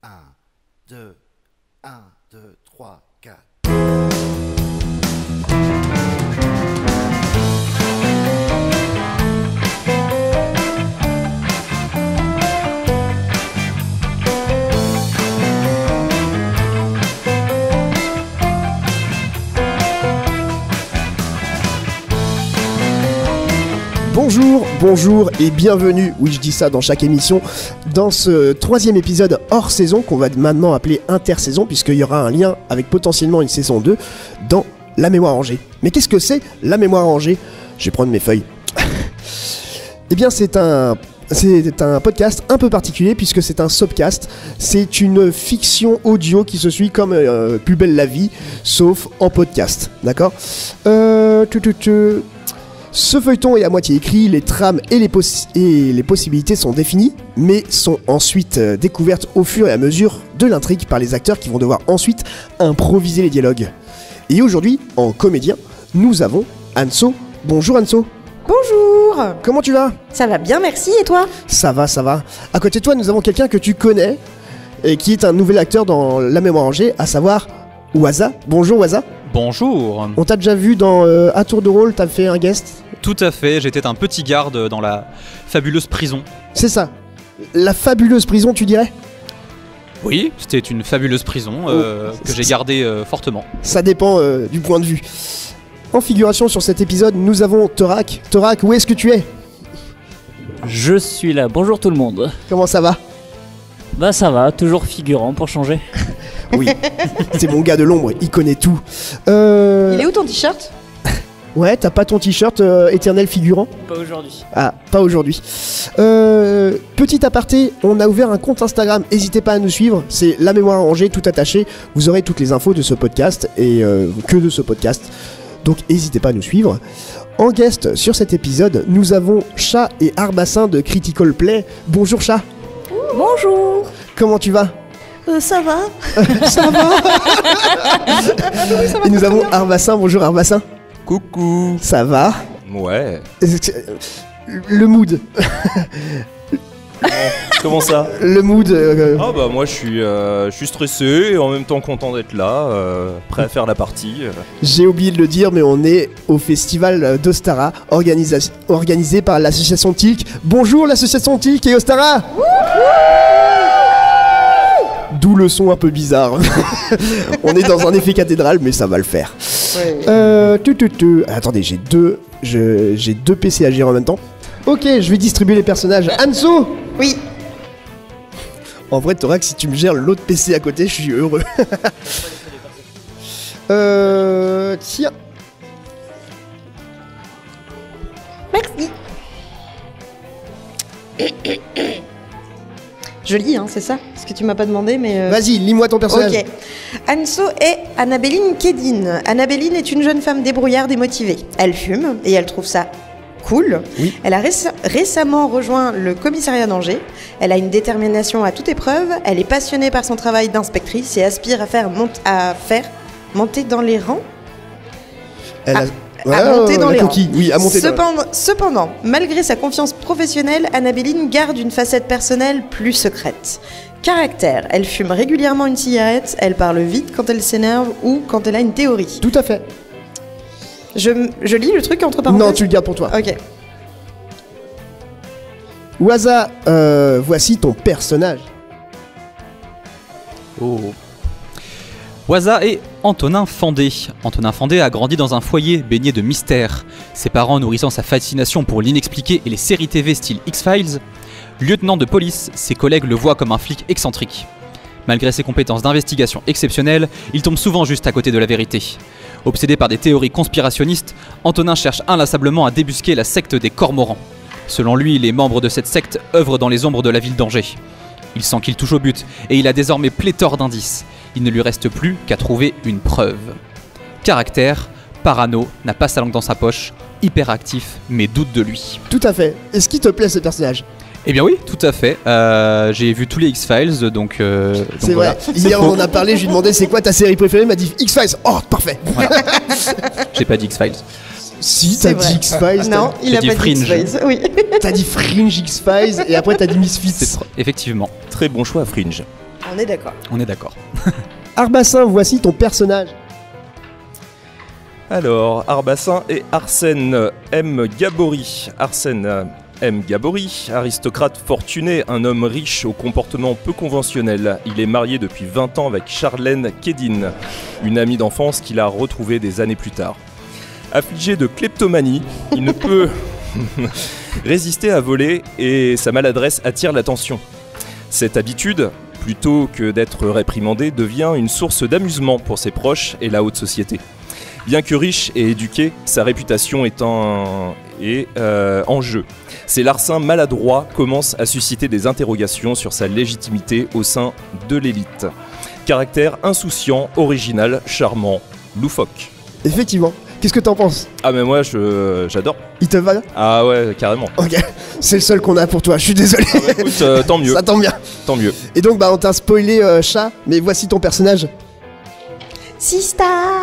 Un, deux, 3, 4. Bonjour et bienvenue, oui je dis ça dans chaque émission, dans ce troisième épisode hors saison qu'on va maintenant appeler intersaison puisqu'il y aura un lien avec potentiellement une saison 2 dans La Mémoire Rangée. Mais qu'est-ce que c'est La Mémoire Rangée ? Je vais prendre mes feuilles. Eh bien c'est un podcast un peu particulier puisque c'est un soapcast. C'est une fiction audio qui se suit comme Plus belle la vie, sauf en podcast, d'accord ? Ce feuilleton est à moitié écrit, les trames et les possibilités sont définies, mais sont ensuite découvertes au fur et à mesure de l'intrigue par les acteurs qui vont devoir ensuite improviser les dialogues. Et aujourd'hui, en comédien, nous avons Anso. Bonjour Anso. Bonjour. Comment tu vas ? Ça va bien, merci, et toi ? Ça va. À côté de toi, nous avons quelqu'un que tu connais, et qui est un nouvel acteur dans La Mémoire Rangée, à savoir Waza. Bonjour Waza. Bonjour. On t'a déjà vu dans À Tour de Rôle, t'as fait un guest ? Tout à fait, j'étais un petit garde dans la fabuleuse prison. C'est ça. La fabuleuse prison, tu dirais ? Oui, c'était une fabuleuse prison que j'ai gardée fortement. Ça dépend du point de vue. En figuration sur cet épisode, nous avons Thorak. Thorak, où est-ce que tu es ? Je suis là, bonjour tout le monde. Comment ça va ? Bah ça va, toujours figurant pour changer. Oui, c'est mon gars de l'ombre, il connaît tout. Il est où ton t-shirt ? Ouais, t'as pas ton t-shirt éternel figurant ? Pas aujourd'hui. Ah, pas aujourd'hui. Petit aparté, on a ouvert un compte Instagram, n'hésitez pas à nous suivre, c'est La Mémoire Rangée, tout attaché. Vous aurez toutes les infos de ce podcast et que de ce podcast. Donc n'hésitez pas à nous suivre. En guest sur cet épisode, nous avons Chat et Arbassin de Critical Play. Bonjour Chat. Bonjour. Comment tu vas ? Ça va. Ça va. Et nous avons Arbassin. Bonjour Arbassin. Coucou. Ça va ? Ouais. Le mood. Comment ça ? Le mood. Ah bah moi je suis stressé et en même temps content d'être là, prêt à faire la partie. J'ai oublié de le dire, mais on est au festival d'Ostara, organisé par l'association TILC. Bonjour l'association TILC et Ostara. D'où le son un peu bizarre. On est dans un effet cathédrale, mais ça va le faire. Attendez, j'ai deux PC à gérer en même temps. Ok, je vais distribuer les personnages. Anso. Oui. En vrai, Thorax, si tu me gères l'autre PC à côté, je suis heureux. Tiens. Merci. Je lis, c'est ça ? Ce que tu m'as pas demandé, mais... Vas-y, lis-moi ton personnage. Ok. Anso est Annabéline Kedin. Annabéline est une jeune femme débrouillarde et motivée. Elle fume et elle trouve ça cool. Oui. Elle a récemment rejoint le commissariat d'Angers. Elle a une détermination à toute épreuve. Elle est passionnée par son travail d'inspectrice et aspire à faire monter dans les rangs. Elle a... à monter dans les rangs. Oui, à monter Cependant, malgré sa confiance professionnelle, Annabéline garde une facette personnelle plus secrète. Caractère, elle fume régulièrement une cigarette, elle parle vite quand elle s'énerve ou quand elle a une théorie. Tout à fait. Je lis le truc entre parenthèses. Non, tu le gardes pour toi. Ok. Waza, voici ton personnage. Oh. Waza est Antonin Fandé. Antonin Fandé a grandi dans un foyer baigné de mystères. Ses parents nourrissant sa fascination pour l'inexpliqué et les séries TV style X-Files. Lieutenant de police, ses collègues le voient comme un flic excentrique. Malgré ses compétences d'investigation exceptionnelles, il tombe souvent juste à côté de la vérité. Obsédé par des théories conspirationnistes, Antonin cherche inlassablement à débusquer la secte des Cormorans. Selon lui, les membres de cette secte œuvrent dans les ombres de la ville d'Angers. Il sent qu'il touche au but et il a désormais pléthore d'indices. Il ne lui reste plus qu'à trouver une preuve. Caractère, parano, n'a pas sa langue dans sa poche, hyperactif mais doute de lui. Tout à fait. Est-ce qu'il te plaît ce personnage ? Eh bien oui, tout à fait. J'ai vu tous les X-Files, donc c'est voilà. vrai. Hier on en a parlé, je lui ai demandé c'est quoi ta série préférée, il m'a dit X-Files. Oh, parfait. Voilà. J'ai pas dit X-Files. Si, t'as dit X-Files. Non, il a pas dit X-Files. Oui. T'as dit Fringe X-Files et après t'as dit Misfits. Effectivement. Très bon choix, Fringe. On est d'accord. On est d'accord. Arbassin, voici ton personnage. Alors, Arbassin et Arsène M. Gabory. Arsène M. Gabory, aristocrate fortuné, un homme riche au comportement peu conventionnel. Il est marié depuis 20 ans avec Charlène Kedin, une amie d'enfance qu'il a retrouvée des années plus tard. Affligé de kleptomanie, il ne peut résister à voler et sa maladresse attire l'attention. Cette habitude, plutôt que d'être réprimandé, devient une source d'amusement pour ses proches et la haute société. Bien que riche et éduqué, sa réputation est en jeu. Ces larcins maladroits commencent à susciter des interrogations sur sa légitimité au sein de l'élite. Caractère insouciant, original, charmant, loufoque. Effectivement. Qu'est-ce que t'en penses? Ah mais moi j'adore. Il te va? Ah ouais, carrément. Ok, c'est le seul qu'on a pour toi, je suis désolé. Ah bah écoute, tant mieux. Ça tombe bien. Tant mieux. Et donc on t'a spoilé chat, mais voici ton personnage. Sista.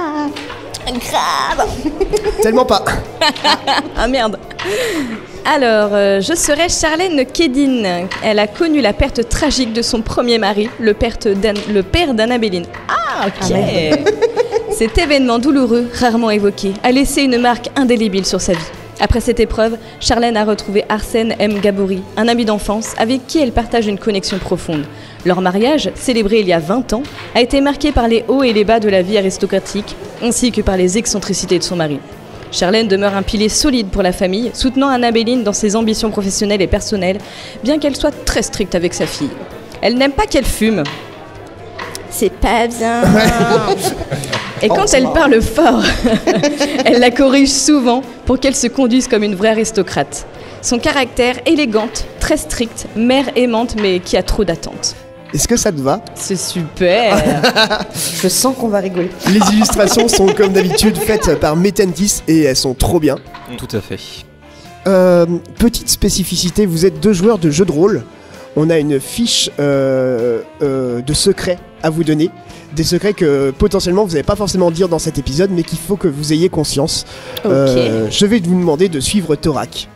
Grave. Tellement pas. Ah merde. Alors, je serai Charlène Kedin. Elle a connu la perte tragique de son premier mari, le père d'Annabéline. Ah, ok. Cet événement douloureux, rarement évoqué, a laissé une marque indélébile sur sa vie. Après cette épreuve, Charlène a retrouvé Arsène M. Gabory, un ami d'enfance avec qui elle partage une connexion profonde. Leur mariage, célébré il y a 20 ans, a été marqué par les hauts et les bas de la vie aristocratique, ainsi que par les excentricités de son mari. Charlène demeure un pilier solide pour la famille, soutenant Annabéline dans ses ambitions professionnelles et personnelles, bien qu'elle soit très stricte avec sa fille. Elle n'aime pas qu'elle fume. C'est pas bien. Et quand elle parle fort, elle la corrige souvent pour qu'elle se conduise comme une vraie aristocrate. Son caractère élégante, très stricte, mère aimante mais qui a trop d'attentes. Est-ce que ça te va? C'est super. Je sens qu'on va rigoler. Les illustrations sont comme d'habitude faites par Metentis et elles sont trop bien. Tout à fait. Petite spécificité, vous êtes 2 joueurs de jeu de rôle. On a une fiche de secrets à vous donner. Des secrets que potentiellement vous n'allez pas forcément dire dans cet épisode, mais qu'il faut que vous ayez conscience. Ok. Je vais vous demander de suivre Thorak.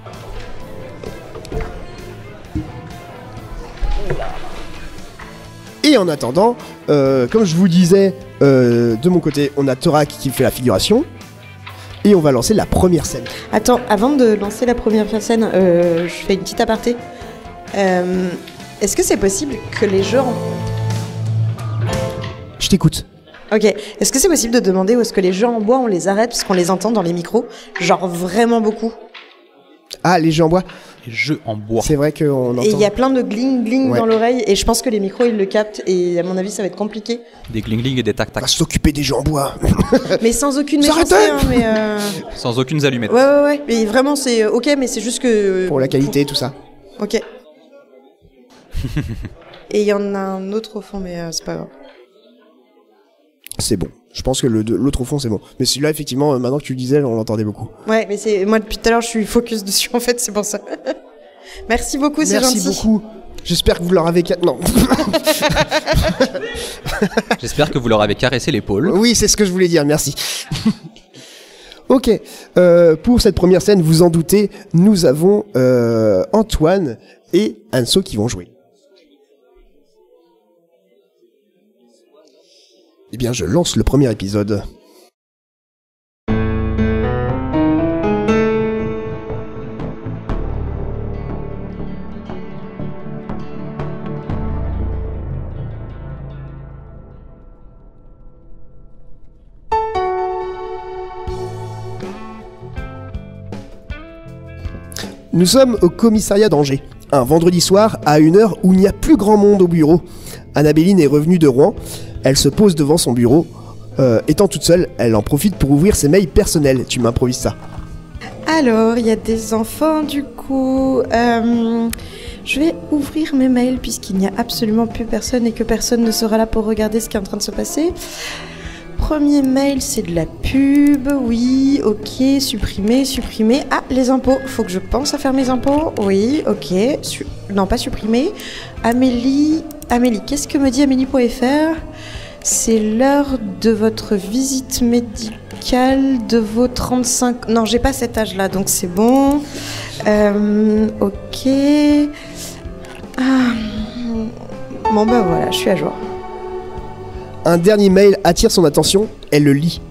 Et en attendant, comme je vous disais, de mon côté, on a Thorak qui fait la figuration. Et on va lancer la première scène. Attends, avant de lancer la première scène, je fais une petite aparté. Est-ce que c'est possible que les jeux... Je t'écoute. Ok, est-ce que c'est possible de demander où est-ce que les jeux en bois, on les arrête parce qu'on les entend dans les micros? Genre vraiment beaucoup. Ah, les jeux en bois. Les jeux en bois. C'est vrai qu'on entend. Et il y a plein de gling-gling Ouais. dans l'oreille et je pense que les micros, ils le captent et à mon avis, ça va être compliqué. Des gling-gling et des On va tac-tac. s'occuper des jeux en bois. Mais sans aucune Vous méchanceté, arrêtez hein, mais... Sans aucune allumette. Ouais. Mais vraiment, c'est ok, mais c'est juste que... Pour la qualité, tout ça. Ok. Et il y en a un autre au fond, mais c'est pas grave. C'est bon. Je pense que l'autre au fond, c'est bon. Mais celui-là, effectivement, maintenant que tu le disais, on l'entendait beaucoup. Ouais, mais c'est moi depuis tout à l'heure, je suis focus dessus en fait, c'est pour ça. Merci beaucoup, c'est gentil. Merci beaucoup. J'espère que vous leur avez... Non. J'espère que vous leur avez caressé l'épaule. Oui, c'est ce que je voulais dire, merci. Ok, pour cette première scène, vous en doutez, nous avons Antoine et Anso qui vont jouer. Eh bien, je lance le premier épisode. Nous sommes au commissariat d'Angers, un vendredi soir à une heure où il n'y a plus grand monde au bureau. Annabéline est revenue de Rouen, elle se pose devant son bureau. Étant toute seule, elle en profite pour ouvrir ses mails personnels. Tu m'improvises ça. Alors, il y a des enfants du coup. Je vais ouvrir mes mails puisqu'il n'y a absolument plus personne et que personne ne sera là pour regarder ce qui est en train de se passer. Premier mail, c'est de la pub, oui, ok, supprimer. Ah, les impôts, faut que je pense à faire mes impôts, oui, ok, non, pas supprimer. Amélie, qu'est-ce que me dit Amélie.fr? C'est l'heure de votre visite médicale de vos 35... Non, j'ai pas cet âge-là, donc c'est bon. Ok. Ah, Bon bah voilà, je suis à jour. Un dernier mail attire son attention, elle le lit.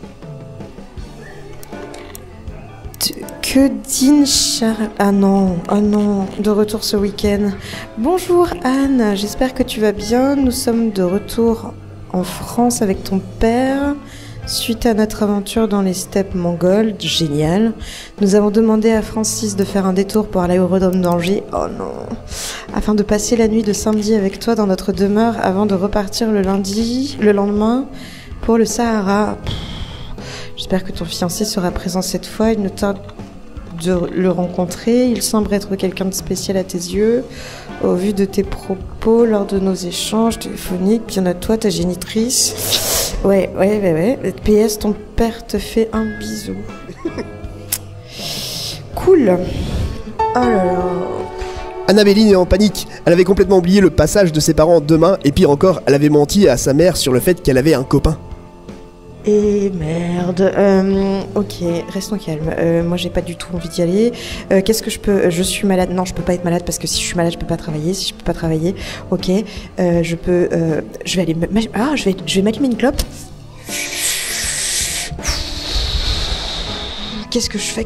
Que dîne Charles... Ah non, de retour ce week-end. Bonjour Anne, j'espère que tu vas bien. Nous sommes de retour en France avec ton père. Suite à notre aventure dans les steppes mongoles, génial. Nous avons demandé à Francis de faire un détour pour l'aérodrome d'Angers. Oh non. Afin de passer la nuit de samedi avec toi dans notre demeure avant de repartir le lendemain pour le Sahara. J'espère que ton fiancé sera présent cette fois. Il ne tarde de le rencontrer. Il semble être quelqu'un de spécial à tes yeux. Au vu de tes propos lors de nos échanges téléphoniques, bien à toi, ta génitrice. Ouais. PS, ton père te fait un bisou. Cool. Oh là là. Annabéline est en panique. Elle avait complètement oublié le passage de ses parents demain, et pire encore, elle avait menti à sa mère sur le fait qu'elle avait un copain. Et merde. Ok, restons calmes. Moi, j'ai pas du tout envie d'y aller. Qu'est-ce que je peux... Je suis malade. Non, je peux pas être malade parce que si je suis malade, je peux pas travailler. Si je peux pas travailler, ok. Je peux... je vais aller... je vais m'allumer une clope. Qu'est-ce que je fais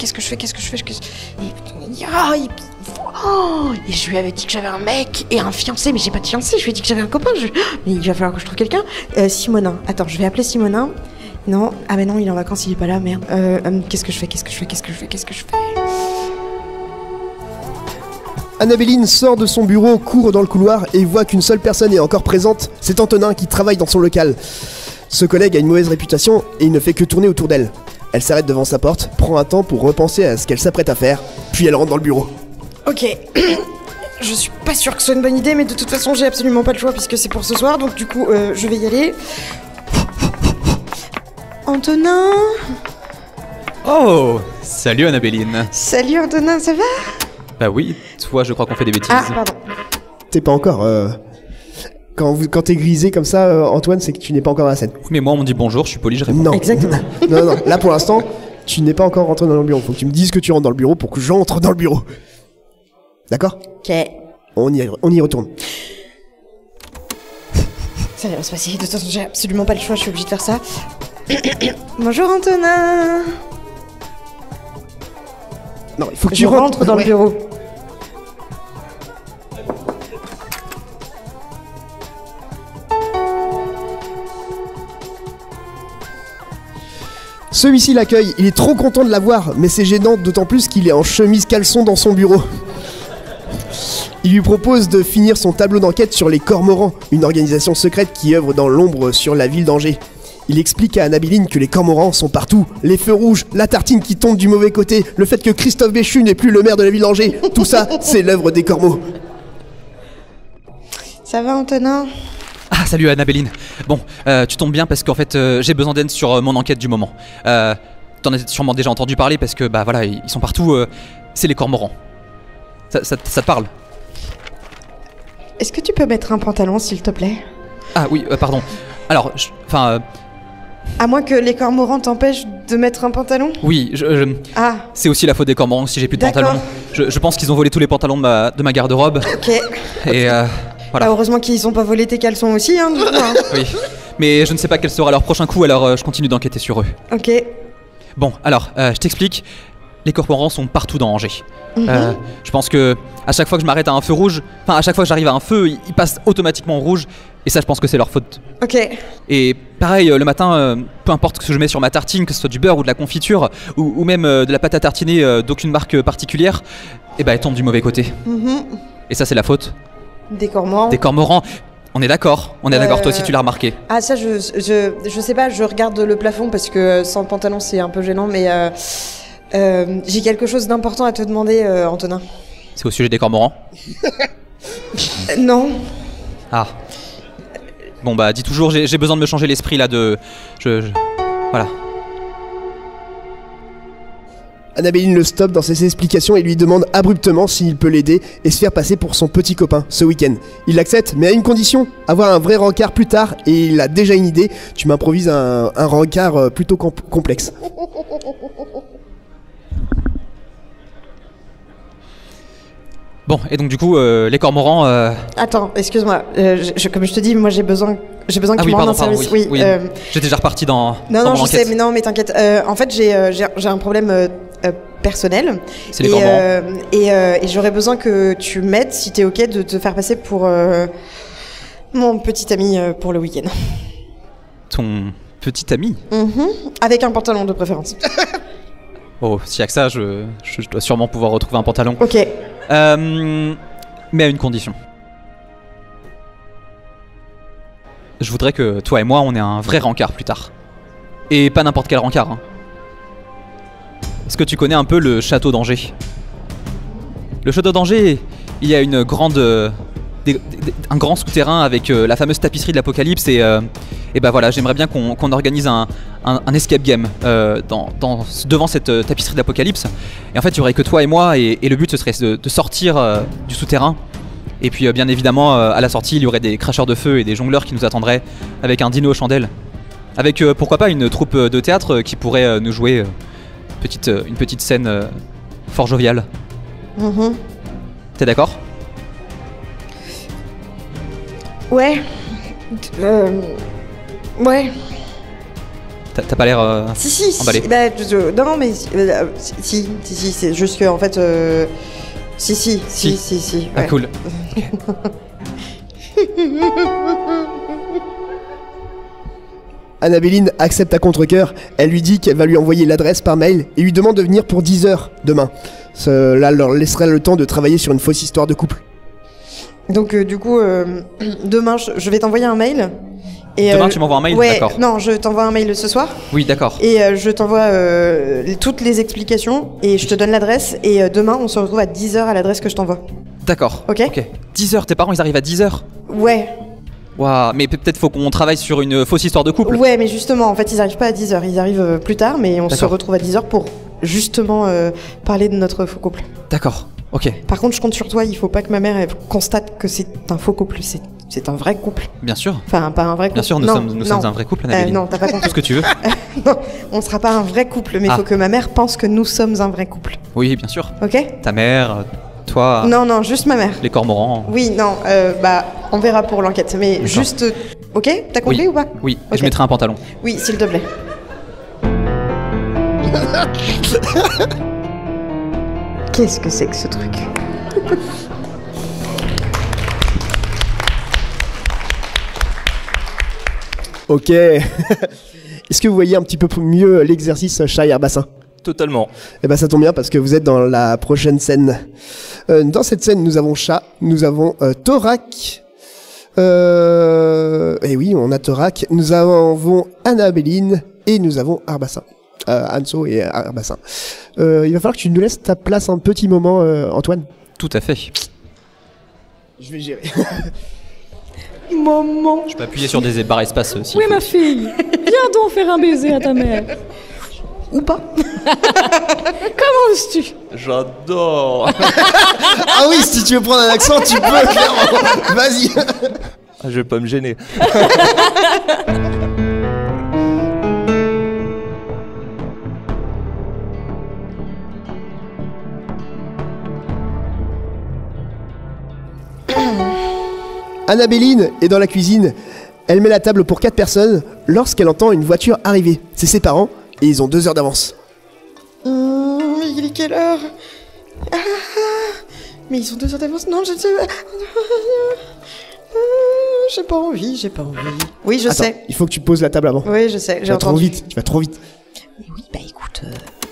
Et je lui avais dit que j'avais un mec et un fiancé, mais j'ai pas de fiancé, je lui ai dit que j'avais un copain, mais il va falloir que je trouve quelqu'un. Simonin, attends, je vais appeler Simonin. Non, ah mais non, il est en vacances, il est pas là, merde. Qu'est-ce que je fais Annabéline sort de son bureau, court dans le couloir et voit qu'une seule personne est encore présente, c'est Antonin qui travaille dans son local. Ce collègue a une mauvaise réputation et il ne fait que tourner autour d'elle. Elle s'arrête devant sa porte, prend un temps pour repenser à ce qu'elle s'apprête à faire, puis elle rentre dans le bureau. Ok, je suis pas sûre que ce soit une bonne idée, mais de toute façon j'ai absolument pas le choix puisque c'est pour ce soir, donc du coup je vais y aller. Antonin. Oh, salut Annabéline. Salut Antonin, ça va? Bah oui, toi je crois qu'on fait des bêtises. Ah, pardon. T'es pas encore... Quand t'es grisé comme ça, Antoine, c'est que tu n'es pas encore à la scène. Mais moi on me dit bonjour, je suis poli, je réponds. Non. Exactement. non, là pour l'instant, tu n'es pas encore rentré dans le bureau. Faut que tu me dises que tu rentres dans le bureau pour que j'entre dans le bureau. D'accord? Ok. On y retourne. Ça va se passer, de toute façon j'ai absolument pas le choix, je suis obligée de faire ça. Bonjour Antonin. Non, il faut que Je rentre dans le bureau. Celui-ci l'accueille, il est trop content de la voir, mais c'est gênant, d'autant plus qu'il est en chemise caleçon dans son bureau. Il lui propose de finir son tableau d'enquête sur les Cormorans, une organisation secrète qui œuvre dans l'ombre sur la ville d'Angers. Il explique à Annabéline que les Cormorans sont partout, les feux rouges, la tartine qui tombe du mauvais côté, le fait que Christophe Béchu n'est plus le maire de la ville d'Angers, tout ça, c'est l'œuvre des Cormos. Ça va Antonin? Ah salut Annabéline. Bon, tu tombes bien parce qu'en fait j'ai besoin d'aide sur mon enquête du moment. T'en as sûrement déjà entendu parler parce que bah voilà, ils sont partout, c'est les Cormorans. Ça te parle? Est-ce que tu peux mettre un pantalon s'il te plaît? Ah oui, pardon. Alors, à moins que les cormorans t'empêchent de mettre un pantalon? oui, Ah, c'est aussi la faute des Cormorans si j'ai plus de D'accord. pantalon. Je pense qu'ils ont volé tous les pantalons de ma garde-robe. ok. Et voilà. Bah, heureusement qu'ils ont pas volé tes caleçons aussi, hein, du coup, hein. Oui. Mais je ne sais pas quel sera leur prochain coup, alors je continue d'enquêter sur eux. Ok. Bon, alors, je t'explique. Les Cormorans sont partout dans Angers. Je pense que à chaque fois que je m'arrête à un feu rouge, enfin à chaque fois que j'arrive à un feu, ils passent automatiquement en rouge. Et ça, je pense que c'est leur faute. Ok. Et pareil, le matin, peu importe ce que je mets sur ma tartine, que ce soit du beurre ou de la confiture, ou même de la pâte à tartiner d'aucune marque particulière, et bah elle tombe du mauvais côté. Et ça, c'est la faute Des cormorans. des Cormorans. On est d'accord, toi aussi tu l'as remarqué. Ah ça je sais pas, je regarde le plafond parce que sans pantalon c'est un peu gênant, mais j'ai quelque chose d'important à te demander Antonin. C'est au sujet des Cormorans? Non. Ah. Bon bah dis toujours, j'ai besoin de me changer l'esprit là de... Voilà. Annabéline le stoppe dans ses explications et lui demande abruptement s'il peut l'aider et se faire passer pour son petit copain ce week-end. Il l'accepte, mais à une condition, avoir un vrai rencard plus tard, et il a déjà une idée, tu m'improvises un rencard plutôt complexe. Bon, et donc du coup, les cormorans... Attends, excuse-moi. Comme je te dis, moi j'ai besoin que tu me rendes un service. Oui. J'étais déjà reparti dans Non, mon je enquête. sais, mais t'inquiète. En fait, j'ai un problème personnel. C'est les cormorans. Et j'aurais besoin que tu m'aides, si t'es ok, de te faire passer pour mon petit ami pour le week-end. Ton petit ami? Avec un pantalon de préférence. Oh, s'il y a que ça, je dois sûrement pouvoir retrouver un pantalon. Ok. Mais à une condition. Je voudrais que toi et moi, on ait un vrai rencard plus tard. Et pas n'importe quel rencard. Hein. Est-ce que tu connais un peu le château d'Angers? Le château d'Angers, il y a une grande... un grand souterrain avec la fameuse tapisserie de l'Apocalypse et bah voilà, j'aimerais bien qu'on organise un escape game devant cette tapisserie de l'Apocalypse. Et en fait, il y aurait que toi et moi et le but ce serait de sortir du souterrain. Et puis bien évidemment, à la sortie, il y aurait des cracheurs de feu et des jongleurs qui nous attendraient avec un dino aux chandelles. Avec pourquoi pas une troupe de théâtre qui pourrait nous jouer une petite scène fort joviale. T'es d'accord? Ouais. Ouais. T'as pas l'air Si. emballé. Non, mais si, c'est juste que en fait. Si. Ah, Ouais. cool. Annabéline accepte à contre-cœur. Elle lui dit qu'elle va lui envoyer l'adresse par mail et lui demande de venir pour 10h demain. Cela leur laissera le temps de travailler sur une fausse histoire de couple. Donc du coup, demain, je vais t'envoyer un mail. Et, Demain, tu m'envoies un mail? Ouais, D'accord. non, je t'envoie un mail ce soir. Oui, d'accord. Et je t'envoie toutes les explications et je te donne l'adresse. Et demain, on se retrouve à 10h à l'adresse que je t'envoie. D'accord. Ok. 10h, tes parents ils arrivent à 10h? Ouais. Waouh, mais peut-être faut qu'on travaille sur une fausse histoire de couple. Ouais, mais justement, en fait, ils arrivent pas à 10h. Ils arrivent plus tard, mais on se D'accord. retrouve à 10h pour justement parler de notre faux couple. D'accord, ok. Par contre, je compte sur toi. Il faut pas que ma mère elle constate que c'est un faux couple. C'est un vrai couple. Bien sûr. Enfin, pas un vrai couple. Bien sûr, nous sommes un vrai couple, Annabéline. Non, t'as pas Tout compris. ce que tu veux. Non, on sera pas un vrai couple, mais il faut que ma mère pense que nous sommes un vrai couple. Oui, bien sûr. Ok? Ta mère, toi, Non, juste ma mère. les cormorans. Oui, non, on verra pour l'enquête, mais D'accord. juste... Ok? T'as compris Oui. ou pas? Oui, et Ok. je mettrai un pantalon. Oui, s'il te plaît. Qu'est-ce que c'est que ce truc? Ok. Est-ce que vous voyez un petit peu mieux l'exercice chat et herbassin? Totalement. Eh ben ça tombe bien parce que vous êtes dans la prochaine scène. Dans cette scène, nous avons Chat, nous avons Thorac. Et oui, on a Thorac. Nous avons Annabéline et nous avons Herbassin. Anso et Herbassin. Il va falloir que tu nous laisses ta place un petit moment, Antoine. Tout à fait. Je vais gérer. Maman. Je peux appuyer sur des barres espaces aussi. Oui, ma fille, viens donc faire un baiser à ta mère. Ou pas. Comment oses-tu? J'adore. Ah oui, si tu veux prendre un accent, tu peux, clairement. Vas-y. Ah, je vais pas me gêner. Annabéline est dans la cuisine. Elle met la table pour 4 personnes lorsqu'elle entend une voiture arriver. C'est ses parents et ils ont 2 heures d'avance. Il est quelle heure? Mais ils ont 2 heures d'avance. Non, je sais pas. J'ai pas envie. Oui, je Attends, sais. il faut que tu poses la table avant. Oui, je sais. Tu J'ai vas trop entendu. vite, tu vas trop vite. Oui, bah écoute.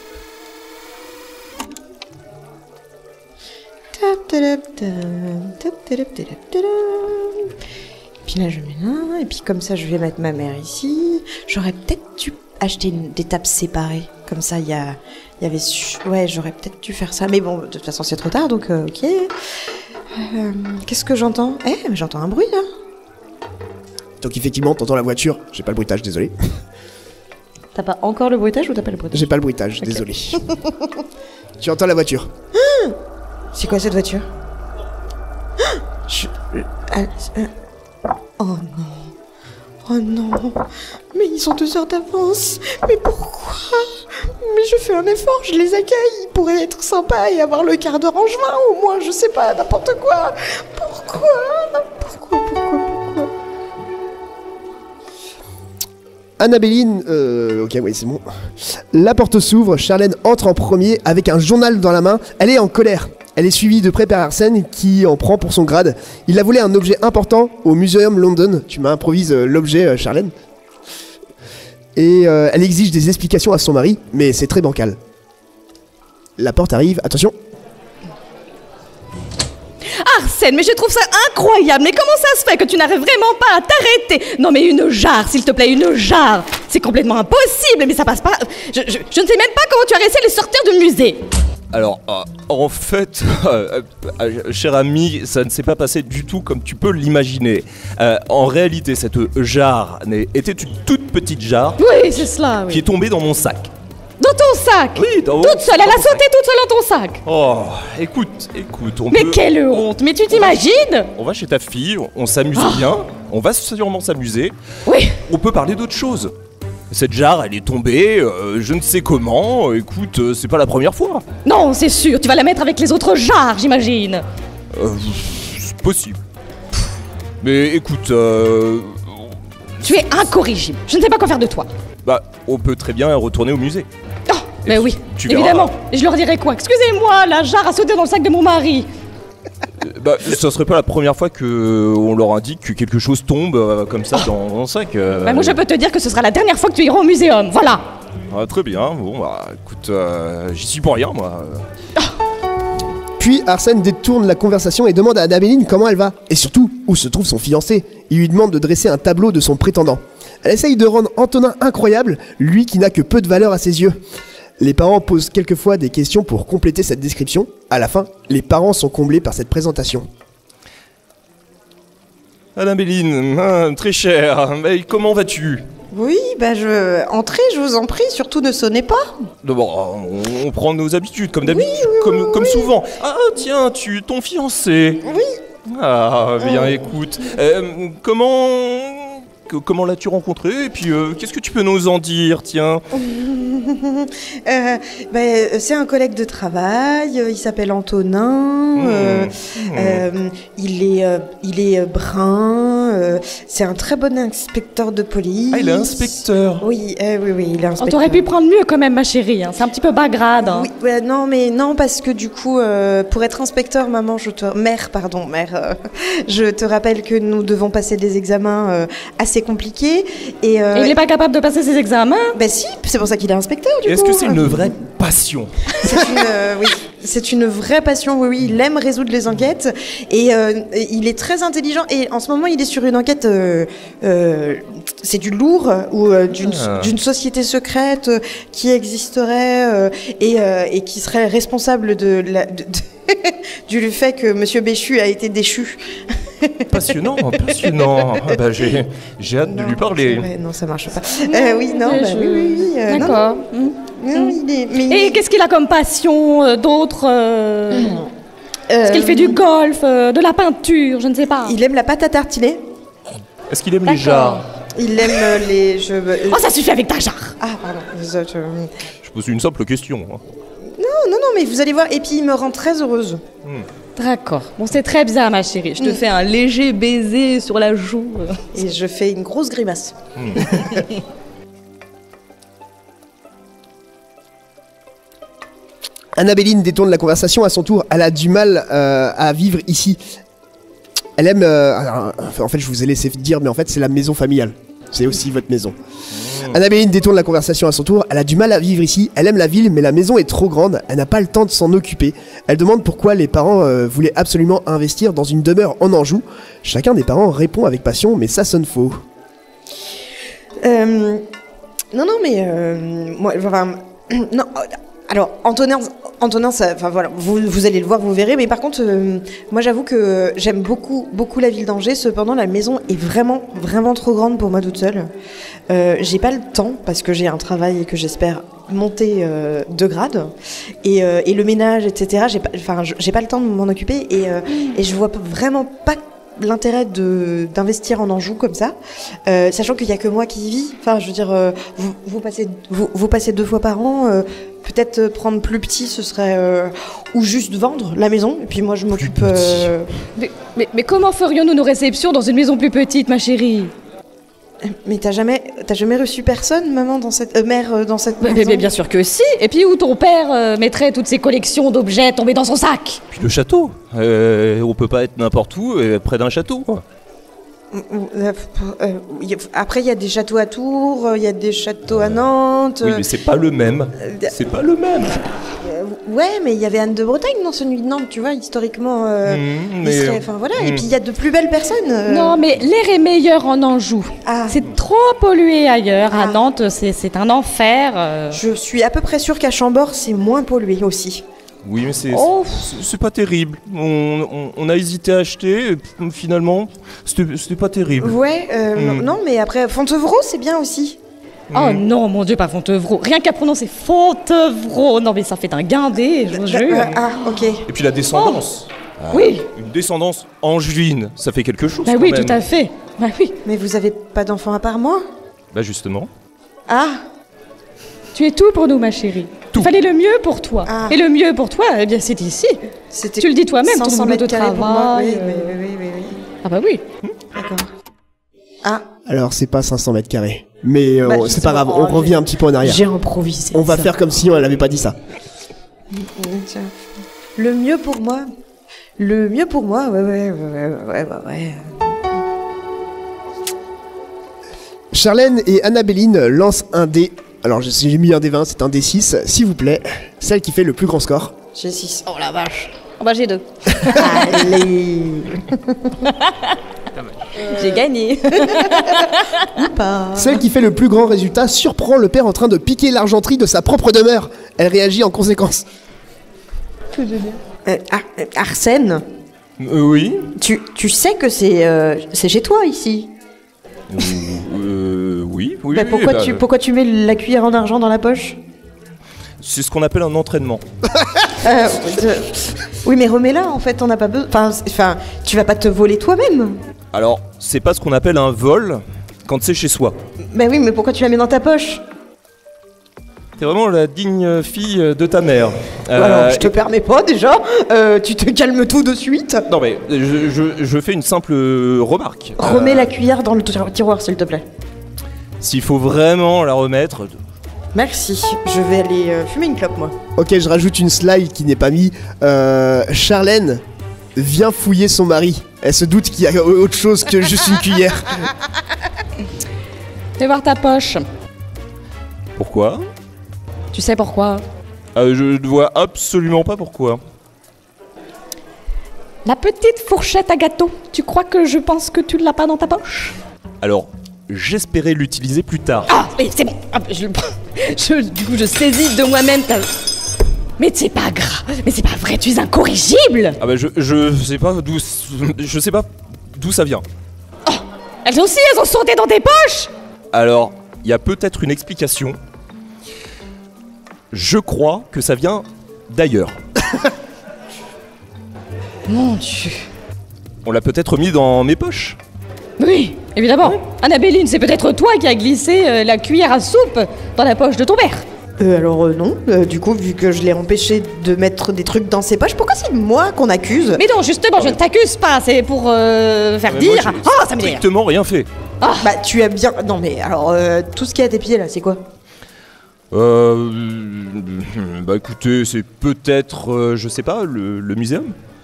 Puis là, je mets là, et puis comme ça, je vais mettre ma mère ici. J'aurais peut-être dû acheter des tables séparées. Comme ça, il y avait... Ouais, j'aurais peut-être dû faire ça. Mais bon, de toute façon, c'est trop tard, donc ok. Qu'est-ce que j'entends? Mais j'entends un bruit, là. Donc effectivement, t'entends la voiture. J'ai pas le bruitage, désolé. T'as pas encore le bruitage ou t'as pas le bruitage? J'ai pas le bruitage, désolé. Tu entends la voiture. C'est quoi cette voiture? Oh non. Mais ils ont 2 heures d'avance. Mais pourquoi? Mais je fais un effort, je les accueille. Ils pourraient être sympas et avoir le quart d'heure en juin, au moins, je sais pas, n'importe quoi. Pourquoi? Annabéline, ok, oui, c'est bon. La porte s'ouvre, Charlène entre en premier avec un journal dans la main. Elle est en colère. Elle est suivie de près par Arsène qui en prend pour son grade. Il a volé un objet important au Museum London. Tu m'improvises l'objet, Charlène. Et elle exige des explications à son mari, mais c'est très bancal. La porte arrive, attention. Arsène, mais je trouve ça incroyable. Mais comment ça se fait que tu n'arrives vraiment pas à t'arrêter? Non mais une jarre, s'il te plaît, une jarre. C'est complètement impossible, mais ça passe pas. Je ne sais même pas comment tu as réussi à les sortir du musée. Alors, en fait, cher ami, ça ne s'est pas passé du tout comme tu peux l'imaginer. En réalité, cette jarre était une toute petite jarre Oui, c'est cela, oui. qui est tombée dans mon sac. Dans ton sac? Oui, dans Toute seule, elle a sauté toute seule dans ton sac. Oh, écoute, Mais quelle honte, mais tu t'imagines? On va chez ta fille, on s'amuse bien, on va sûrement s'amuser. Oui. On peut parler d'autre chose. Cette jarre, elle est tombée, je ne sais comment, écoute, c'est pas la première fois. Non, c'est sûr, tu vas la mettre avec les autres jarres, j'imagine. C'est possible. Mais écoute, Tu es incorrigible, je ne sais pas quoi faire de toi. bah, on peut très bien retourner au musée. Oh, mais oui, tu verras. évidemment. Et je leur dirai quoi? Excusez-moi, la jarre a sauté dans le sac de mon mari. Bah, ça serait pas la première fois que on leur indique que quelque chose tombe comme ça dans un sac. Bah, moi, je peux te dire que ce sera la dernière fois que tu iras au muséum, voilà. Ah, très bien, bon, bah, écoute, j'y suis pour rien, moi. Puis Arsène détourne la conversation et demande à Annabéline comment elle va. Et surtout, où se trouve son fiancé. Il lui demande de dresser un tableau de son prétendant. Elle essaye de rendre Antonin incroyable, lui qui n'a que peu de valeur à ses yeux. Les parents posent quelquefois des questions pour compléter cette description. À la fin, les parents sont comblés par cette présentation. Annabéline, très chère, mais comment vas-tu? Oui, entrez, je vous en prie, surtout ne sonnez pas. Bon, on prend nos habitudes, comme d'habitude, comme souvent. Ah, tiens, ton fiancé. Oui. Ah, bien, écoute. Comment l'as-tu rencontré? Et puis, qu'est-ce que tu peux nous en dire, tiens? C'est un collègue de travail, il s'appelle Antonin, il est brun, c'est un très bon inspecteur de police. Ah, il est inspecteur. Oui, il est inspecteur. On t'aurait pu prendre mieux quand même, ma chérie, hein. C'est un petit peu bas grade. Hein. Oui, non, parce que du coup, pour être inspecteur, mère, je te rappelle que nous devons passer des examens assez compliqués. Et il n'est pas capable de passer ses examens? Ben si, c'est pour ça qu'il est inspecteur du coup. Est-ce que c'est une vraie passion? C'est une vraie passion, oui, il aime résoudre les enquêtes et il est très intelligent et en ce moment il est sur une enquête, c'est du lourd ou d'une société secrète qui existerait et qui serait responsable du fait que Monsieur Béchu a été déchu. Passionnant. Ah bah, j'ai hâte de lui parler. Non, ça marche pas. Oui. D'accord. Non, Et qu'est-ce qu'il a comme passion d'autre Est-ce qu'il fait du golf, de la peinture, je ne sais pas. Il aime la pâte à tartiner. Est-ce qu'il aime les jarres? Il aime les... Oh, ça suffit avec ta jarre. Ah, pardon. Je pose une simple question. Non, mais vous allez voir. Et puis, il me rend très heureuse. D'accord. Bon, c'est très bien, ma chérie. Je te fais un léger baiser sur la joue. Et je fais une grosse grimace. Annabéline détourne la conversation à son tour. Elle a du mal à vivre ici. Elle aime... en fait, je vous ai laissé dire, mais en fait, c'est la maison familiale. C'est aussi votre maison. Annabéline détourne la conversation à son tour. Elle a du mal à vivre ici. Elle aime la ville, mais la maison est trop grande. Elle n'a pas le temps de s'en occuper. Elle demande pourquoi les parents voulaient absolument investir dans une demeure en Anjou. Chacun des parents répond avec passion, mais ça sonne faux. Non, alors Antonin, ça, enfin voilà, vous allez le voir, vous verrez. Mais par contre, moi j'avoue que j'aime beaucoup la ville d'Angers. Cependant, la maison est vraiment trop grande pour moi toute seule. J'ai pas le temps parce que j'ai un travail et que j'espère monter de grade et le ménage, etc. J'ai pas le temps de m'en occuper et je vois vraiment pas l'intérêt d'investir en Anjou comme ça, sachant qu'il n'y a que moi qui y vis. Enfin, je veux dire, vous passez 2 fois par an. Peut-être prendre plus petit, ce serait ou juste vendre la maison. Et puis moi, je m'occupe. Mais comment ferions-nous nos réceptions dans une maison plus petite, ma chérie? Mais t'as jamais reçu personne, maman, dans cette mère dans cette maison? Mais bien sûr que si. Et puis où ton père mettrait toutes ses collections d'objets tombés dans son sac? Puis le château. On peut pas être n'importe où près d'un château. Après, il y a des châteaux à Tours, il y a des châteaux à Nantes. Oui, mais c'est pas le même. C'est pas le même. Ouais, mais il y avait Anne de Bretagne dans celui de Nantes, tu vois, historiquement. Enfin voilà. Et puis il y a de plus belles personnes. Non, mais l'air est meilleur en Anjou. Ah. C'est trop pollué ailleurs. À Nantes, c'est un enfer. Je suis à peu près sûre qu'à Chambord, c'est moins pollué aussi. Oui, mais c'est pas terrible. On a hésité à acheter, et finalement, c'était pas terrible. Ouais, non, mais après, Fontevraud, c'est bien aussi. Oh non, mon Dieu, pas Fontevraud. Rien qu'à prononcer Fontevraud. Non, mais ça fait un guindé, je vous jure. Ok. Et puis la descendance. Oui. Une descendance angevine, ça fait quelque chose. Bah quand oui, même. tout à fait. Bah oui. Mais vous avez pas d'enfant à part moi? Bah justement. Ah. Tu es tout pour nous, ma chérie. Il fallait le mieux pour toi. Ah. Et le mieux pour toi, eh bien, c'est ici. C'était Tu le dis toi-même, ton 500 boulot de mètres carrés pour moi. travail. Oui. Ah bah oui. D'accord. Ah. Alors, c'est pas 500 mètres carrés. Mais c'est pas grave, on justement, revient un petit peu en arrière. J'ai improvisé. On va faire comme si elle avait pas dit ça. Tiens. Le mieux pour moi. Le mieux pour moi, ouais. Charlène et Annabéline lancent un dé. Alors, j'ai mis un dé 20, c'est un dé 6. S'il vous plaît, celle qui fait le plus grand score. J'ai 6. Oh la vache. Oh bah j'ai 2. Allez. J'ai gagné. Celle qui fait le plus grand résultat surprend le père en train de piquer l'argenterie de sa propre demeure. Elle réagit en conséquence. Arsène, Oui. tu sais que c'est chez toi ici. Oui. Bah, pourquoi tu mets la cuillère en argent dans la poche? C'est ce qu'on appelle un entraînement. Oui, mais remets-la, en fait, on n'a pas besoin. Enfin, tu vas pas te voler toi-même. Alors, c'est pas ce qu'on appelle un vol quand c'est chez soi. Bah oui, mais pourquoi tu la mets dans ta poche? T'es vraiment la digne fille de ta mère. Alors, je te permets pas déjà. Tu te calmes tout de suite. Non mais, je fais une simple remarque. Remets la cuillère dans le tiroir, s'il te plaît. S'il faut vraiment la remettre... Merci. Je vais aller fumer une clope, moi. Ok, je rajoute une slide qui n'est pas mise. Charlène vient fouiller son mari. Elle se doute qu'il y a autre chose que juste une cuillère. Fais voir ta poche. Pourquoi? Tu sais pourquoi? Je ne vois absolument pas pourquoi. La petite fourchette à gâteau. Tu crois que je pense que tu ne l'as pas dans ta poche? Alors, j'espérais l'utiliser plus tard. Ah, oui, c'est bon. Ah, du coup, je saisis de moi-même ta... Mais c'est pas grave. Mais c'est pas vrai, tu es incorrigible. Ah bah je sais pas d'où ça vient. Oh, elles aussi, elles ont sauté dans tes poches. Alors, il y a peut-être une explication. Je crois que ça vient d'ailleurs. Mon Dieu. On l'a peut-être mis dans mes poches. Oui, évidemment. Annabéline, c'est peut-être toi qui as glissé la cuillère à soupe dans la poche de ton père. Alors non. Du coup, vu que je l'ai empêché de mettre des trucs dans ses poches, pourquoi c'est moi qu'on accuse? Mais non, justement, je ne t'accuse pas. C'est pour faire Mais dire... moi, j'ai Ah, ça m'énerve. strictement rien fait. Bah, tu as bien... Non, mais alors, tout ce qui est à tes pieds, là, c'est quoi? Bah écoutez, c'est peut-être, je sais pas, le muséum.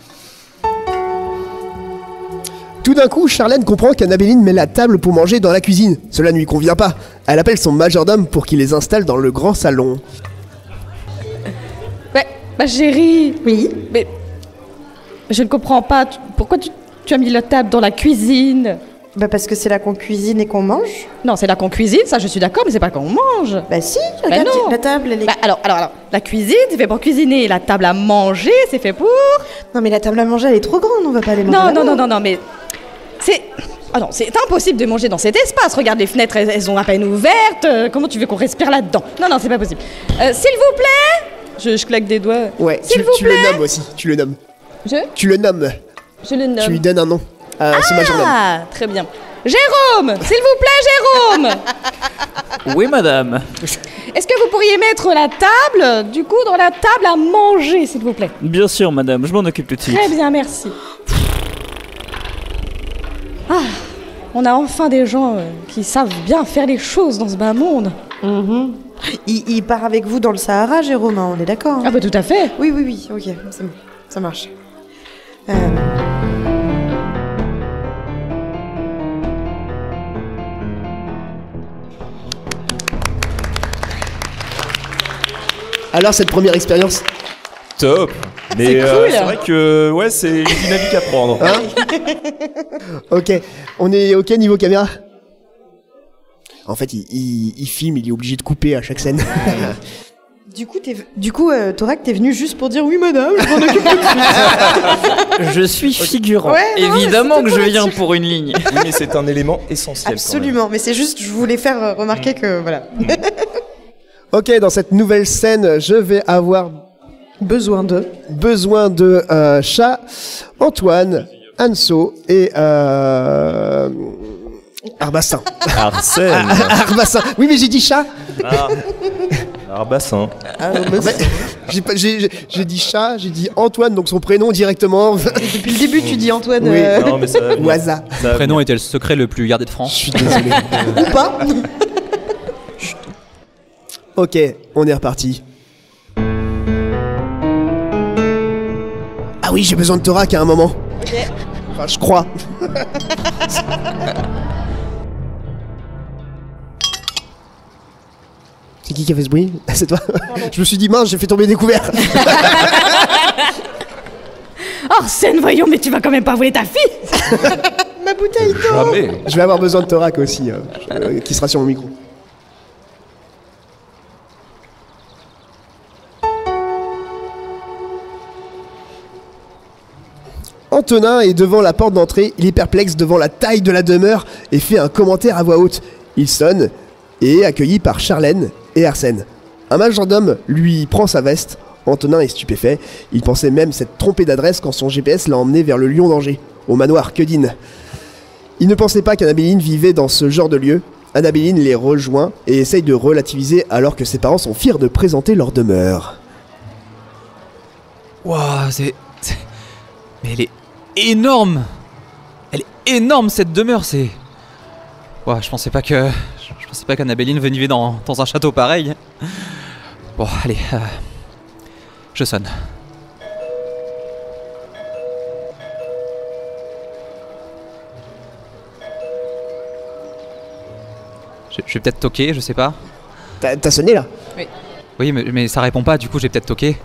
Tout d'un coup, Charlène comprend qu'Annabéline met la table pour manger dans la cuisine. Cela ne lui convient pas. Elle appelle son majordome pour qu'il les installe dans le grand salon. Ouais, ma chérie. Oui. Mais je ne comprends pas. Pourquoi tu as mis la table dans la cuisine? Bah parce que c'est là qu'on cuisine et qu'on mange. Non, c'est là qu'on cuisine, ça je suis d'accord, mais c'est pas qu'on mange. Bah si, regarde, non. la table, elle est... Bah, alors, la cuisine, c'est fait pour cuisiner. La table à manger, c'est fait pour... Non mais la table à manger, elle est trop grande, on va pas aller manger Non, mais... C'est... Ah non, c'est impossible de manger dans cet espace. Regarde, les fenêtres, elles sont à peine ouvertes. Comment tu veux qu'on respire là-dedans? Non, c'est pas possible. S'il vous plaît. Je claque des doigts. Ouais, S'il vous tu le plaît. nommes aussi. Tu le nommes. Je Tu le nommes. le nomme. Tu lui donnes un nom. C'est Majordome. Ah, très bien. Jérôme, s'il vous plaît, Jérôme. Oui, madame. Est-ce que vous pourriez mettre la table, du coup, dans la table à manger, s'il vous plaît? Bien sûr, madame, je m'en occupe tout de suite. Très bien, merci. Ah, on a enfin des gens qui savent bien faire les choses dans ce bas monde. Il part avec vous dans le Sahara, Jérôme, hein, on est d'accord? Ah bah tout à fait. Oui, ok, c'est bon, ça marche. Alors, cette première expérience, Top. Mais C'est cool. c'est vrai que ouais, c'est une dynamique à prendre. hein? Ok, on est ok niveau caméra? En fait, il filme, il est obligé de couper à chaque scène. Du coup, Thorak, t'es venu juste pour dire oui, madame, je m'en occupe tout de suite. Je suis figurant. Ouais, non, Évidemment mais que je c'était viens pour une ligne. Oui, mais c'est un élément essentiel. Absolument, mais c'est juste, je voulais faire remarquer que, voilà. Ok, dans cette nouvelle scène, je vais avoir Besoin de. Chat, Antoine, Anso et Arbassin. Arsène. Arbassin. Oui, mais j'ai dit chat. Ah. Arbassin. J'ai dit chat, j'ai dit Antoine, donc son prénom directement. Depuis le début, tu dis Antoine. Oui. Non, mais ça va venir. Ou Asa. Ça va Le prénom venir. était le secret le plus gardé de Je France. suis désolé. Ou pas. Ok, on est reparti. Ah oui, j'ai besoin de Thorak à un moment. Ok. Enfin, je crois. C'est qui a fait ce bruit? C'est toi? Je me suis dit, mince, j'ai fait tomber des couverts. Arsène, voyons, mais tu vas quand même pas voler ta fille. Ma bouteille d'eau. Jamais. Je vais avoir besoin de Thorak aussi, qui sera sur mon micro. Antonin est devant la porte d'entrée, il est perplexe devant la taille de la demeure et fait un commentaire à voix haute. Il sonne et est accueilli par Charlène et Arsène. Un majordome lui prend sa veste. Antonin est stupéfait. Il pensait même s'être trompé d'adresse quand son GPS l'a emmené vers le Lion d'Angers, au manoir Kedin. Il ne pensait pas qu'Annabéline vivait dans ce genre de lieu. Annabéline les rejoint et essaye de relativiser alors que ses parents sont fiers de présenter leur demeure. Waouh, mais elle est énorme. Elle est énorme cette demeure, c'est... Waouh, je pensais pas qu'Annabéline vivait dans un château pareil. Bon, allez, je sonne. Je vais peut-être toquer, je sais pas. T'as sonné là? Oui, mais ça répond pas, du coup j'ai peut-être toqué.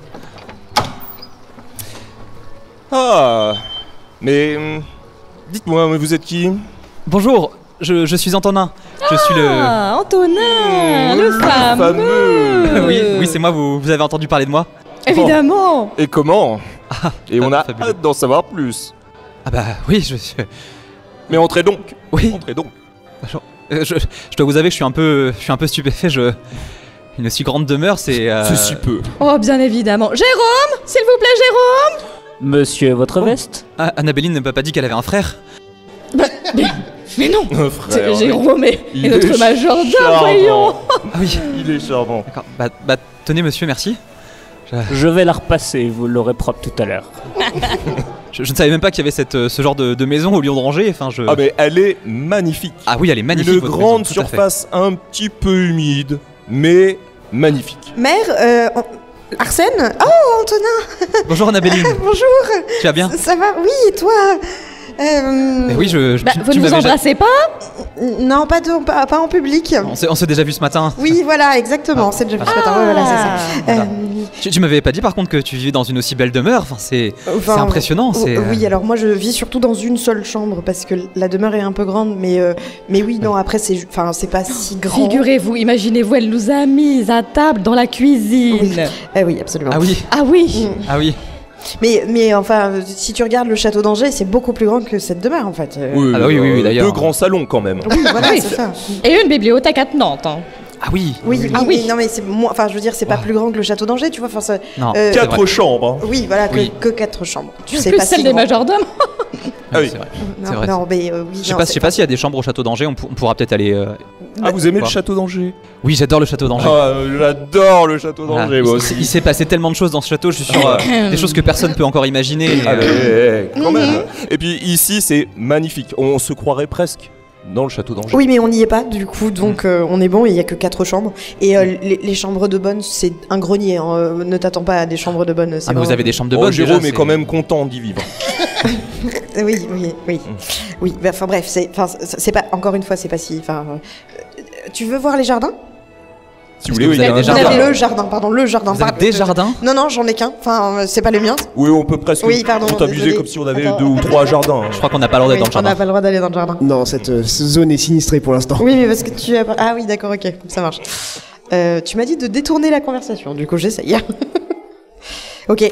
Ah. Mais dites-moi, mais vous êtes qui? Bonjour, je suis Antonin. Je suis Ah, Antonin, le fameux. Oui, c'est moi, vous avez entendu parler de moi? Évidemment. Et comment? Et on a fabuleux. hâte d'en savoir plus. Ah bah oui, Mais entrez donc. Oui, Entrez donc. je dois vous avouer que je suis un peu stupéfait, Une aussi grande demeure, c'est... C'est si peu. Oh, bien évidemment. Jérôme, s'il vous plaît, Jérôme. Monsieur, votre veste? Ah, Annabéline ne m'a pas dit qu'elle avait un frère. Mais non. Frère, C'est Jérôme et il notre est majordome, charmant. voyons. Ah oui, Il est charmant. d'accord. Bah tenez monsieur, merci. Je vais la repasser, vous l'aurez propre tout à l'heure. Je ne savais même pas qu'il y avait ce genre de maison au Lion d'Angers, enfin je... Ah mais elle est magnifique. Ah oui, elle est magnifique. Une votre grande maison, tout à fait. surface un petit peu humide, mais magnifique. Mère, Arsène. Oh, Antonin. Bonjour Annabéline, Bonjour. tu vas bien? Ça va? Oui, et toi? Mais oui, Bah, vous ne vous m'avais embrassez pas? Non, pas en public. On s'est déjà vu ce matin. Oui, voilà, exactement. C'est déjà vu ce matin. Ouais, voilà, c'est ça. Voilà. Tu m'avais pas dit par contre que tu vivais dans une aussi belle demeure, enfin c'est impressionnant. Oui, alors moi je vis surtout dans une seule chambre parce que la demeure est un peu grande, mais oui, non, après c'est pas si grand. Figurez-vous, imaginez-vous, elle nous a mis à table dans la cuisine. Oui, absolument. Ah oui, Ah oui. ah oui. Mais enfin, si tu regardes le château d'Angers, c'est beaucoup plus grand que cette demeure en fait. Ah bah oui, d'ailleurs. Deux grands salons quand même. Oui, voilà, Oui. c'est ça. Et une bibliothèque attenante. Hein. Ah oui. Oui, Ah oui. non mais c'est moins, enfin je veux dire c'est pas plus grand que le château d'Angers, tu vois. Enfin, Non. 4 chambres. hein. Oui, voilà, Oui. que 4 chambres. Tu En sais plus pas celle si des grand. majordomes. Ah oui. C'est vrai. Non, C'est vrai. non, mais oui. Je sais pas s'il y a des chambres au château d'Angers, on pourra peut-être aller. Ah, vous aimez Quoi le château d'Angers? Oui, j'adore le château d'Angers. Ah, j'adore le château Voilà. d'Angers, moi aussi. Il s'est passé tellement de choses dans ce château, je suis sûr, des choses que personne peut encore imaginer. Ah, mais, quand même. Et puis ici, c'est magnifique. On se croirait presque dans le château d'Angers. Oui, mais on n'y est pas du coup, donc on est bon. Il y a que 4 chambres et les chambres de bonne, c'est un grenier. Hein, ne t'attends pas à des chambres de bonne. Ah, mais vous avez des chambres de Oh, bonne. Jérôme déjà, est quand même content d'y vivre. Oui. Oui, bah, enfin bref, c'est pas, encore une fois, c'est pas si. Enfin, tu veux voir les jardins? Si vous voulez, oui, il y a un des jardin. jardins. Le jardin, pardon, le jardin. Vous avez des jardins? Non, j'en ai qu'un. Enfin, c'est pas le mien. Oui, on peut presque Oui, pardon, comptabiliser désolé. comme si on avait Attends. 2 ou 3 jardins. Je crois qu'on n'a pas le droit d'être Oui, dans le on n'a jardin. pas le droit d'aller dans le jardin. Non, cette zone est sinistrée pour l'instant. Oui, mais parce que tu as. Ah oui, d'accord, ok, ça marche. Tu m'as dit de détourner la conversation, du coup j'essaye. Ok.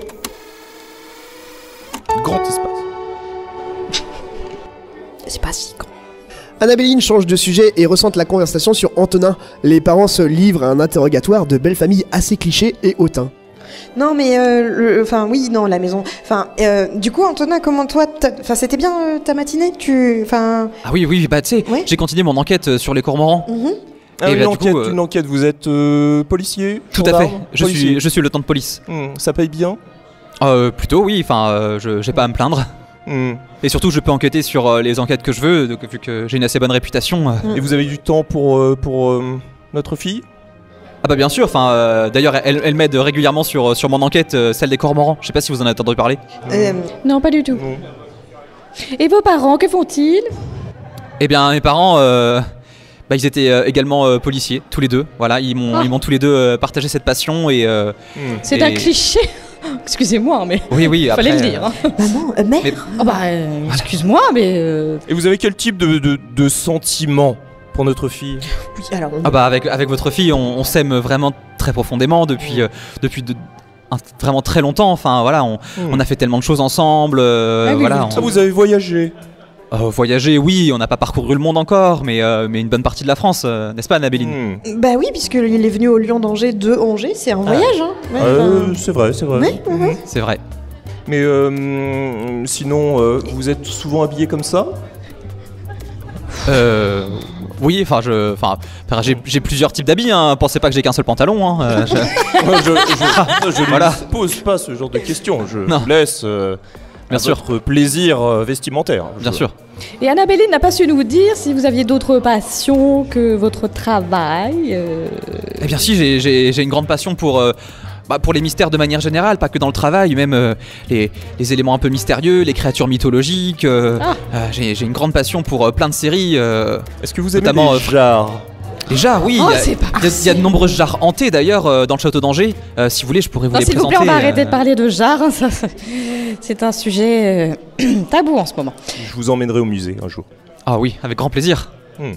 Grand espace. C'est pas si grand. Annabéline change de sujet et recentre la conversation sur Antonin. Les parents se livrent à un interrogatoire de belle famille assez cliché et hautain. Non, mais enfin oui, non, la maison. Enfin, du coup, Antonin, comment toi, enfin, c'était bien ta matinée, enfin. Ah oui, bah tu sais, Ouais. j'ai continué mon enquête sur les cormorans. Ah, Et une bah, du enquête, coup, une enquête. Vous êtes policier? Tout à fait. gendarme, Je policier. suis lieutenant de police. Ça paye bien? Plutôt, oui. Enfin, j'ai pas à me plaindre. Et surtout, je peux enquêter sur les enquêtes que je veux, donc, vu que j'ai une assez bonne réputation. Et vous avez du temps pour notre fille? Ah bah bien sûr. Enfin, d'ailleurs, elle m'aide régulièrement sur mon enquête, celle des cormorans. Je sais pas si vous en avez entendu parler. Non, pas du tout. Non. Et vos parents, que font-ils? Eh bien, mes parents, bah, ils étaient également policiers, tous les deux. Voilà, ils m'ont tous les deux partagé cette passion et. C'est et- un cliché. Excusez-moi, mais Oui. Après, fallait le dire. Hein. Maman, mère. mais- Oh bah, excuse-moi, mais Et vous avez quel type de sentiment pour notre fille? Oui, alors. Ah bah avec votre fille, on s'aime vraiment très profondément depuis vraiment très longtemps. Enfin voilà, on a fait tellement de choses ensemble. Ah oui, voilà, Ah, vous avez voyagé? voyager, oui, on n'a pas parcouru le monde encore, mais une bonne partie de la France, n'est-ce pas, Annabéline? Bah oui, puisqu'il est venu au Lion d'Angers de Angers, c'est un voyage, hein. Ouais, enfin, C'est vrai, c'est vrai. ouais. C'est vrai. Mais sinon, vous êtes souvent habillé comme ça? Oui, enfin j'ai plusieurs types d'habits. Hein. Pensez pas que j'ai qu'un seul pantalon. Hein. Je ne Voilà. pose pas ce genre de questions. Je Non. vous laisse Bien à sûr. votre plaisir vestimentaire. Bien sûr. Et Annabéline n'a pas su nous dire si vous aviez d'autres passions que votre travail. Eh bien si, j'ai une grande passion pour les mystères de manière générale, pas que dans le travail, même les éléments un peu mystérieux, les créatures mythologiques. J'ai une grande passion pour plein de séries. Est-ce que vous aimez Notamment, les jarres? Déjà, oui, Oh, il y a- c'est pas il y a de nombreuses jarres hantées d'ailleurs dans le château d'Angers. Si vous voulez, je pourrais vous Non, les s'il vous présenter. plaît, on va arrêter de parler de jarres. Hein, c'est un sujet tabou en ce moment. Je vous emmènerai au musée un jour. Ah oui, avec grand plaisir.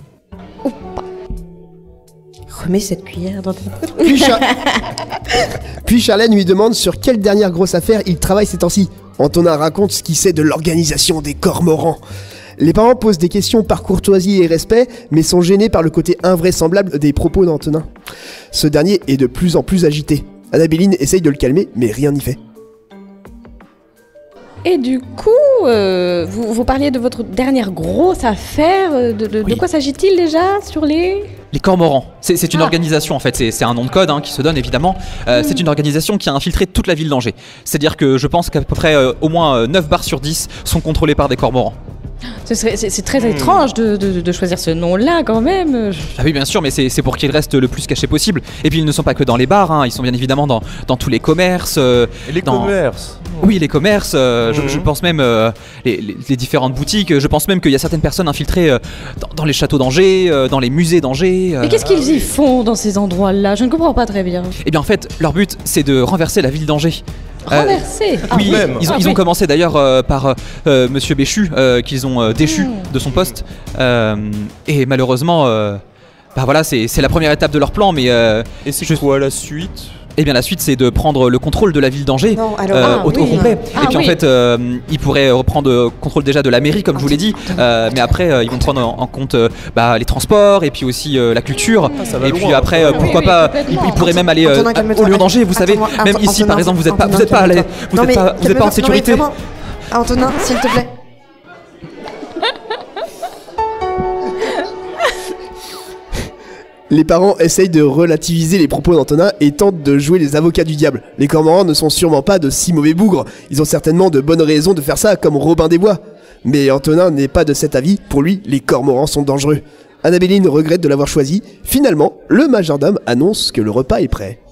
Remets cette cuillère dans ton. Puis Charlène lui demande sur quelle dernière grosse affaire il travaille ces temps-ci. Antonin raconte ce qu'il sait de l'organisation des cormorans. Les parents posent des questions par courtoisie et respect, mais sont gênés par le côté invraisemblable des propos d'Antonin. Ce dernier est de plus en plus agité. Annabéline essaye de le calmer, mais rien n'y fait. Et du coup, vous parliez de votre dernière grosse affaire. De Oui. quoi s'agit-il déjà sur les... Les cormorans, c'est une organisation en fait, c'est un nom de code qui se donne évidemment. C'est une organisation qui a infiltré toute la ville d'Angers. C'est-à-dire que je pense qu'à peu près au moins 9 bars sur 10 sont contrôlés par des cormorans. C'est très étrange de choisir ce nom-là quand même. Ah oui bien sûr, mais c'est pour qu'ils restent le plus cachés possible. Et puis ils ne sont pas que dans les bars, ils sont bien évidemment dans tous les commerces. Et les Dans- commerces? Oui, les commerces, je pense même les différentes boutiques, je pense même qu'il y a certaines personnes infiltrées dans les châteaux d'Angers, dans les musées d'Angers. Mais qu'est-ce qu'ils y font dans ces endroits-là? Je ne comprends pas très bien. Eh bien en fait, leur but c'est de renverser la ville d'Angers. Renverser. Oui, même. ils ont commencé d'ailleurs par Monsieur Béchu, qu'ils ont déchu de son poste. Et malheureusement, bah voilà, c'est la première étape de leur plan, mais Et c'est quoi la suite? Eh bien la suite c'est de prendre le contrôle de la ville d'Angers Non, alors, au complet. Ah, Et puis en oui. fait ils pourraient reprendre contrôle déjà de la mairie comme je vous l'ai dit, mais après ils vont prendre en compte les transports et puis aussi la culture. ça va Et puis loin. après Oui, pourquoi oui, pas complètement. ils pourraient même aller Antonin, calme-toi. au Lyon d'Angers, vous savez, Attends-moi, même ici par exemple vous n'êtes pas à l'aise, vous Non, n'êtes mais pas en calme-toi. sécurité. Non, mais vraiment. Antonin, s'il te plaît. Les parents essayent de relativiser les propos d'Antonin et tentent de jouer les avocats du diable. Les cormorans ne sont sûrement pas de si mauvais bougres. Ils ont certainement de bonnes raisons de faire ça, comme Robin des Bois. Mais Antonin n'est pas de cet avis. Pour lui, les cormorans sont dangereux. Annabéline regrette de l'avoir choisi. Finalement, le majordome annonce que le repas est prêt.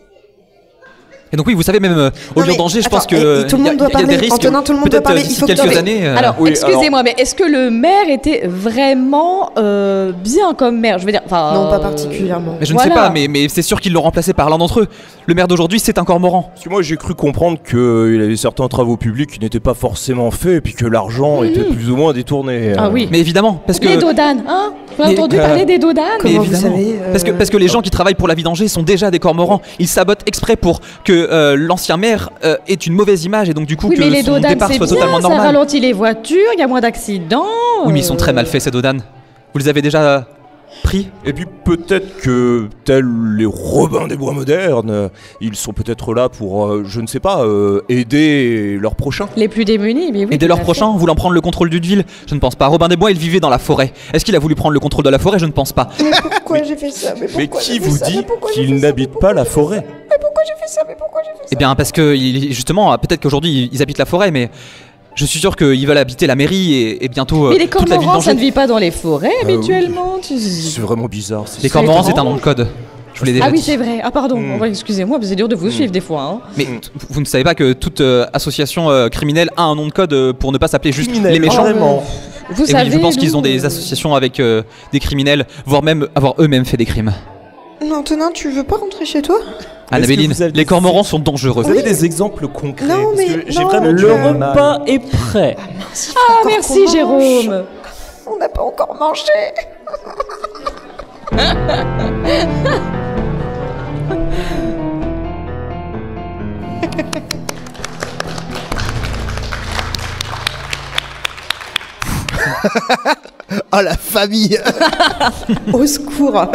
Et donc oui, vous savez même au Non, Lyon mais d'Angers, je pense attends, que tout le monde doit y a des parler. risques. Antonin, tout le monde doit Peut-être parler. d'ici Il faut que quelques tu- années. Alors, oui, excusez-moi, mais est-ce que le maire était vraiment bien comme maire? Je veux dire, enfin. Non, pas particulièrement. Mais je ne Voilà. sais pas, mais c'est sûr qu'ils l'ont remplacé par l'un d'entre eux. Le maire d'aujourd'hui, c'est un cormoran. Parce que moi j'ai cru comprendre qu'il avait certains travaux publics qui n'étaient pas forcément faits et puis que l'argent était plus ou moins détourné. Ah oui. Mais évidemment, parce que Les dodanes, hein? Vous avez Mais- entendu parler des dodanes? Mais Comment vous évidemment. savez, Parce que les gens qui travaillent pour la ville d'Angers sont déjà des cormorans. Ils sabotent exprès pour que l'ancien maire ait une mauvaise image et donc du coup Oui, que mais les son dodanes, départ c'est soit bien, totalement ça normal. ralentit les voitures, il y a moins d'accidents. Oui, mais ils sont très mal faits ces dodanes. Vous les avez déjà pris? Et puis peut-être que, tels les Robins des Bois modernes, ils sont peut-être là pour, je ne sais pas, aider leurs prochains. Les plus démunis, mais oui. Et dès tout leur à prochain, voulant prendre le contrôle d'une ville? Je ne pense pas. Robin des Bois, il vivait dans la forêt. Est-ce qu'il a voulu prendre le contrôle de la forêt? Je ne pense pas. Mais pourquoi j'ai fait ça? Mais qui vous dit qu'ils n'habitent pas la forêt? Eh bien, parce que justement, peut-être qu'aujourd'hui ils habitent la forêt, mais je suis sûr qu'ils veulent habiter la mairie et bientôt fait. Mais les toute la ville cormorans, ça ne d'Angers. vit pas dans les forêts oui. habituellement. C'est vraiment bizarre. Les cormorans, c'est un nom de code. Je vous l'ai déjà Ah oui, dit. c'est vrai. Ah pardon. Ouais, excusez-moi, mais c'est dur de vous suivre des fois. Hein. Mais vous ne savez pas que toute association criminelle a un nom de code pour ne pas s'appeler juste Criminel, les méchants? vraiment. Vous Et savez, oui, je pense qu'ils nous, ont des associations avec des criminels, voire même avoir eux-mêmes fait des crimes. Non, Antonin, tu veux pas rentrer chez toi? Annabéline, vous avez les cormorans sont dangereux. Vous avez des exemples concrets? Non, Parce mais que j'ai non, vraiment le du Le mal. repas est prêt. Ah, merci Jérôme. On n'a pas encore mangé. Oh la famille. Au secours. Alors,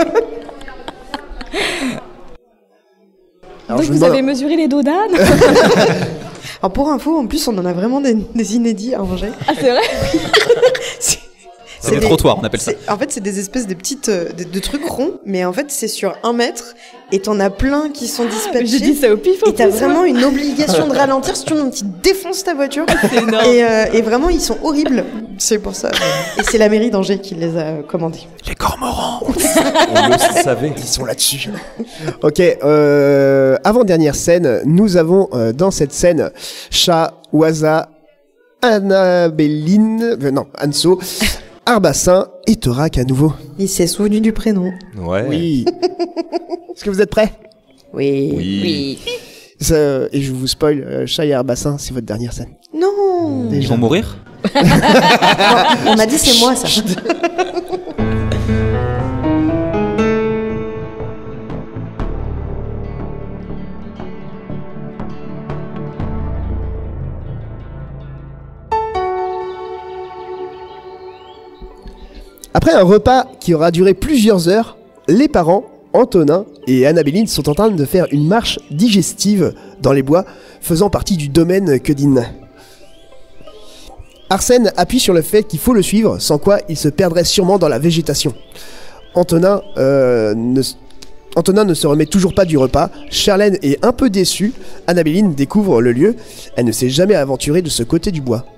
Donc je me vous demande- avez mesuré les dodanes? Alors pour info, en plus, on en a vraiment des inédits à Angers. Ah, c'est vrai? C'est des trottoirs, on appelle ça. En fait, c'est des espèces de petites de trucs ronds, mais en fait, c'est sur 1 mètre et t'en as plein qui sont dispatchés. J'ai dit ça au pif. Et t'as vraiment une obligation de ralentir, sinon tu défonces ta voiture. Et vraiment, ils sont horribles. C'est pour ça. Et c'est la mairie d'Angers qui les a commandés. Les cormorans. On le savait. Ils sont là-dessus. Ok, avant-dernière scène, nous avons dans cette scène Chat, Waza, Annabéline, non, Anso, Arbassin et Thorac à nouveau. Il s'est souvenu du prénom. Ouais. Oui. Est-ce que vous êtes prêts? Oui. Oui. Et je vous spoil, Chat et Arbassin, c'est votre dernière scène. Non. Ils vont mourir? On m'a dit c'est moi ça. Après un repas qui aura duré plusieurs heures, les parents, Antonin et Annabéline, sont en train de faire une marche digestive dans les bois, faisant partie du domaine Kedin. Arsène appuie sur le fait qu'il faut le suivre, sans quoi il se perdrait sûrement dans la végétation. Antonin ne se remet toujours pas du repas. Charlène est un peu déçue. Annabéline découvre le lieu. Elle ne s'est jamais aventurée de ce côté du bois.